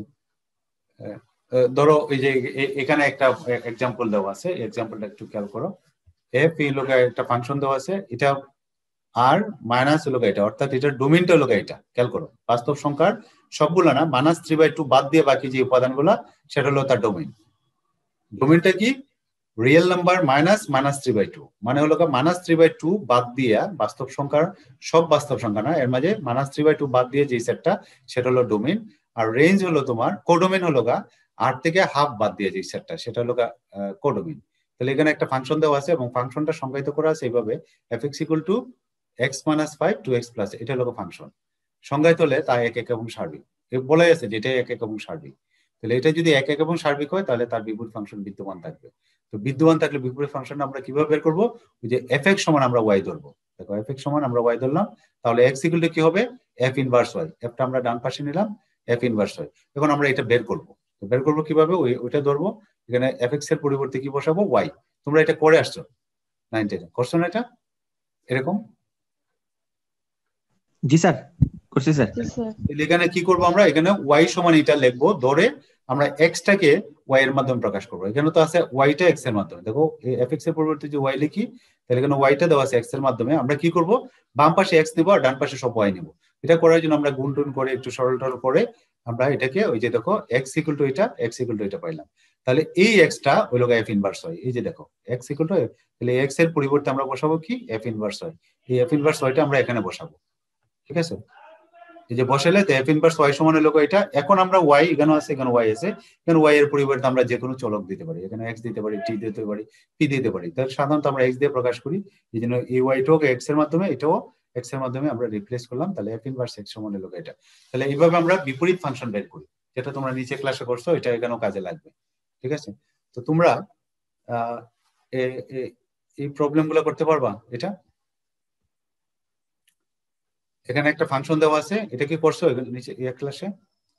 ধরো এই যে এখানে একটা এক্সাম্পল দেওয়া আছে, এক্সাম্পলটা একটু খেয়াল করো। এফ এই লোক একটা ফাংশন দেওয়া আছে, এটা আর মাইনাস লোক এটা, অর্থাৎ এটার ডোমেইনটা লোক এটা। খেয়াল করো বাস্তব সংখ্যার সবগুলো না, মাইনাস থ্রি বাই টু বাদ দিয়ে বাকি যে উপাদানগুলো সেটা হলো তার ডোমেইন। ডোমেইনটা কি? Real number minus minus three by two, মানে হলো মাইনাস থ্রি বাই টু বাদ দিয়ে বাস্তব সংখ্যার সব বাস্তব সংখ্যা না, এর মাঝে মাইনাস থ্রি বাই টু বাদ দিয়ে যে সেটটা সেটা হলো ডোমেইন। আর রেঞ্জ হলো তোমার কোডোমেইন হলো গা আট থেকে হাফ বাদ দিয়ে যে সেটটা সেটা হলো কোডোমেইন। তাহলে এখানে একটা ফাংশন দেওয়া আছে এবং ফাংশনটা সংজ্ঞায়িত করা আছে এইভাবে, f x equal to x minus five two x plus, এটা হলো ফাংশন। সংজ্ঞায়িত হলে তা এক এক এবং সার্বিক বলাই আছে, যেটা এক এক এবং সার্বিক। তাহলে এটা যদি এক এক এবং সার্বিক হয় তাহলে তার বিপরীত ফাংশন বিদ্যমান থাকবে। তো বিদ্যমান থাকলে বিপরীত ফাংশন আমরা কিভাবে বের করবো? ওই যে এফ এক্স সমান আমরা ওয়াই ধরবো। দেখো এফ এক্স সমান আমরা ওয়াই ধরলাম, তাহলে এক্স ইকুয়াল টু কি হবে? F inverse Y. এফটা আমরা ডান পাশে নিলাম, এফ ইনভার্স ওয়াই। এখন আমরা এটা বের করবো। বের করবো কিভাবে? ওই ওইটা ধরবো, এখানে এফ এক্স এর পরিবর্তে কি বসাবো? ওয়াই। তোমরা এটা করে আসছো নাইন টেনে, করছো না এটা এরকম? জি স্যার করছি স্যার। এখানে কি করবো আমরা? এখানে ওয়াই সমান এটা লিখবো, ধরে আমরা এক্সটাকে ওয়াই এর মাধ্যমে প্রকাশ করবো। এখানে তো আছে ওয়াইটা এক্স এর মাধ্যমে। দেখো এফ এক্স এর পরিবর্তে যে ওয়াই লিখি, তাহলে এখানে ওয়াইটা দেওয়া আছে এক্স এর মাধ্যমে। আমরা কি করবো? বাম পাশে এক্স নিবো আর ডান পাশে সব ওয়াই নিবো। এটা করার জন্য আমরা গুণ টুন করে একটু সরল টরল করে আমরা এটাকে ওই যে দেখো এক্স ইকুয়াল টু এটা, এক্স ইকুয়াল টু এটা পাইলাম। তাহলে এই এক্সটা ওই লোক এফ ইনভার্স হয়। এই যে দেখো এক্স ইকুয়াল টু, তাহলে এক্স এর পরিবর্তে আমরা বসাবো কি? এফ ইনভার্স হয়। এই এফ ইনভার্স ওয়াইটা আমরা এখানে বসাবো। ঠিক আছে, এই যে বসালে এফ ইনভার্স ওয়াই সমান হলো এটা। এখন আমরা ওয়াই এখানে আছে, এখানে ওয়াই আছে, এখানে ওয়াই এর পরিবর্তে আমরা যে কোনো চলক দিতে পারি। এখানে এক্স দিতে পারি, টি দিতে পারি, পি দিতে পারি। তাহলে সাধারণত আমরা এক্স দিয়ে প্রকাশ করি, এই জন্য এই ওয়াইটাও এক্স এর মাধ্যমে, এটাও এক্স এর মাধ্যমে আমরা রিপ্লেস করলাম। তাহলে এফ ইনভার্স এক্স সমান হলো এটা। তাহলে এইভাবে আমরা বিপরীত ফাংশন বের করি, যেটা তোমরা নিচে ক্লাসে করছো, এটা এখানেও কাজে লাগবে। ঠিক আছে, তো তোমরা আহ এই প্রবলেম গুলো করতে পারবা। এটা এখানে একটা ফাংশন দেওয়া আছে, এটা কি করছো নিচে এই ক্লাসে?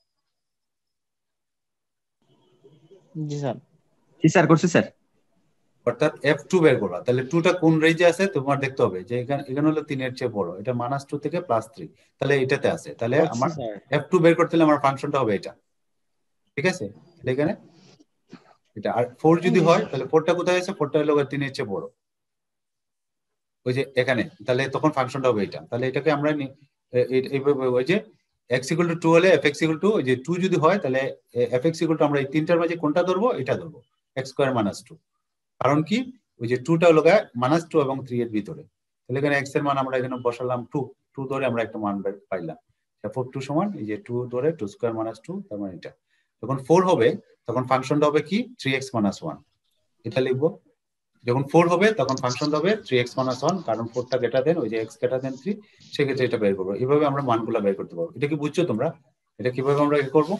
জি স্যার। জি স্যার করছি স্যার। অর্থাৎ এফ টু বের করবা। তাহলে টু টা কোন রেঞ্জে আছে তোমার দেখতে হবে, যে এখানে এখানে হলো তিনের চেয়ে বড়, এটা মাইনাস টু থেকে প্লাস থ্রি, তাহলে এটাতে আছে। তাহলে আমার এফ টু বের করতে হলে আমার ফাংশনটা হবে এটা। ঠিক আছে, এখানে এটা। আর ফোর যদি হয় তাহলে ফোরটা কোথায় আছে? ফোরটা হলো তিনের চেয়ে বড়, ওই যে এখানে। তাহলে তখন ফাংশনটা হবে এটা। তাহলে এটাকে আমরা এইভাবে, ওই যে এক্স ইকুয়াল টু টু হলে এফ এক্স ইকুয়াল টু, ওই যে টু যদি হয় তাহলে এফ এক্স ইকুয়াল টু আমরা এই তিনটার মাঝে কোনটা ধরবো? এটা ধরবো, এক্স স্কোয়ার মাইনাস টু। কারণ কি? ওই যে টুটা হলো মাইনাস টু এবং থ্রি এর ভিতরে। তাহলে এখানে এক্স এর মান আমরা এখানে বসালাম টু, টু ধরে আমরা একটা মান পাইলাম। ফোর টু সমান এই যে টু ধরে টু স্কোয়ার মাইনাস টু, তার মানে এটা। যখন ফোর হবে তখন ফাংশনটা হবে কি? থ্রি এক্স মাইনাস ওয়ান, এটা লিখবো। যখন ফোর হবে তখন ফাংশন হবে থ্রি এক্স মাইনাস ওয়ান, কারণ ফোরটা গ্রেটার দেন, ওই যে এক্স গ্রেটার দেন থ্রি, সেক্ষেত্রে এটা বের করবো। এইভাবে আমরা মানগুলো বের করতে পারবো। এটা কি বুঝছো তোমরা? এটা কিভাবে আমরা করবো?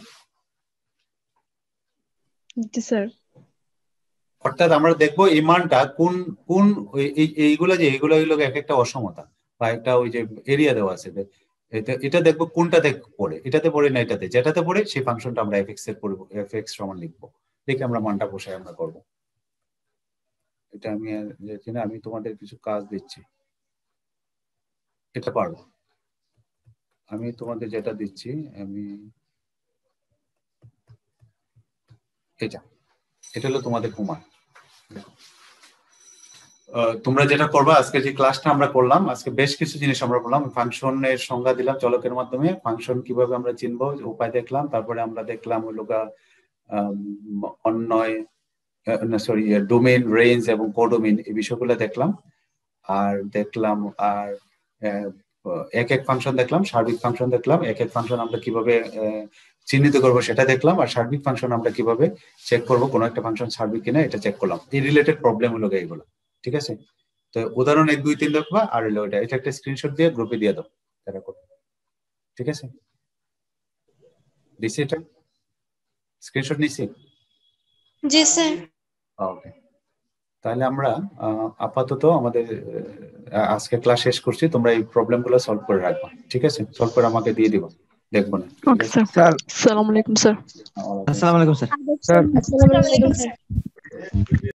জি স্যার। অর্থাৎ আমরা দেখবো এই মানটা কোন কোন এইগুলো, যে এইগুলো এইগুলো এক একটা অসমতা বা একটা ওই যে এরিয়া দেওয়া আছে, এটা এটা দেখবো কোনটাতে পড়ে, এটাতে পড়ে না এটাতে, যেটাতে পড়ে সেই ফাংশনটা আমরা এফ এক্স এর পড়বো, এফ এক্স সমান লিখবো, দেখে আমরা মানটা বসাই আমরা করবো। এটা আমি যাচ্ছি না, আমি তোমাদের কিছু কাজ দিচ্ছি, এটা পারবো। আমি তোমাদের যেটা দিচ্ছি, আমি এটা এটা হলো তোমাদের হোমওয়ার্ক। তোমরা যেটা করবা, আজকে যে ক্লাসটা আমরা করলাম, আজকে বেশ কিছু জিনিস আমরা বললাম। ফাংশনের সংজ্ঞা দিলাম চলকের মাধ্যমে, ফাংশন কিভাবে আমরা চিনবো উপায় দেখলাম, তারপরে আমরা দেখলাম ওই লোকা অন্যয় না সরি ডোমেইন, রেঞ্জ এবং কোডোমেইন এই বিষয়গুলো দেখলাম। আর দেখলাম আর এক এক ফাংশন দেখলাম, সার্বিক ফাংশন দেখলাম, এক এক ফাংশন আমরা কিভাবে চিহ্নিত করবো সেটা দেখলাম, আর সার্বিক ফাংশন আমরা কিভাবে চেক করবো কোনো একটা ফাংশন সার্বিক কিনা এটা চেক করলাম। এই রিলেটেড প্রবলেম হলো এইগুলো, ঠিক আছে? তো উদাহরণ এক দুই তিন দেখবা, আর হলো এটা এটা একটা স্ক্রিনশট দিয়ে গ্রুপে দিয়ে দাও তারা করবে, ঠিক আছে? দিছি এটা স্ক্রিনশট নিছি? জি স্যার। ওকে, তাহলে আমরা আপাতত আমাদের আজকে ক্লাস শেষ করছি। তোমরা এই প্রবলেমগুলো সলভ করে রাখবা, ঠিক আছে? সলভ করে আমাকে দিয়ে দিবা, দেখবো না। Okay sir. আসসালামু আলাইকুম স্যার। আসসালামু আলাইকুম স্যার। আসসালামু আলাইকুম স্যার।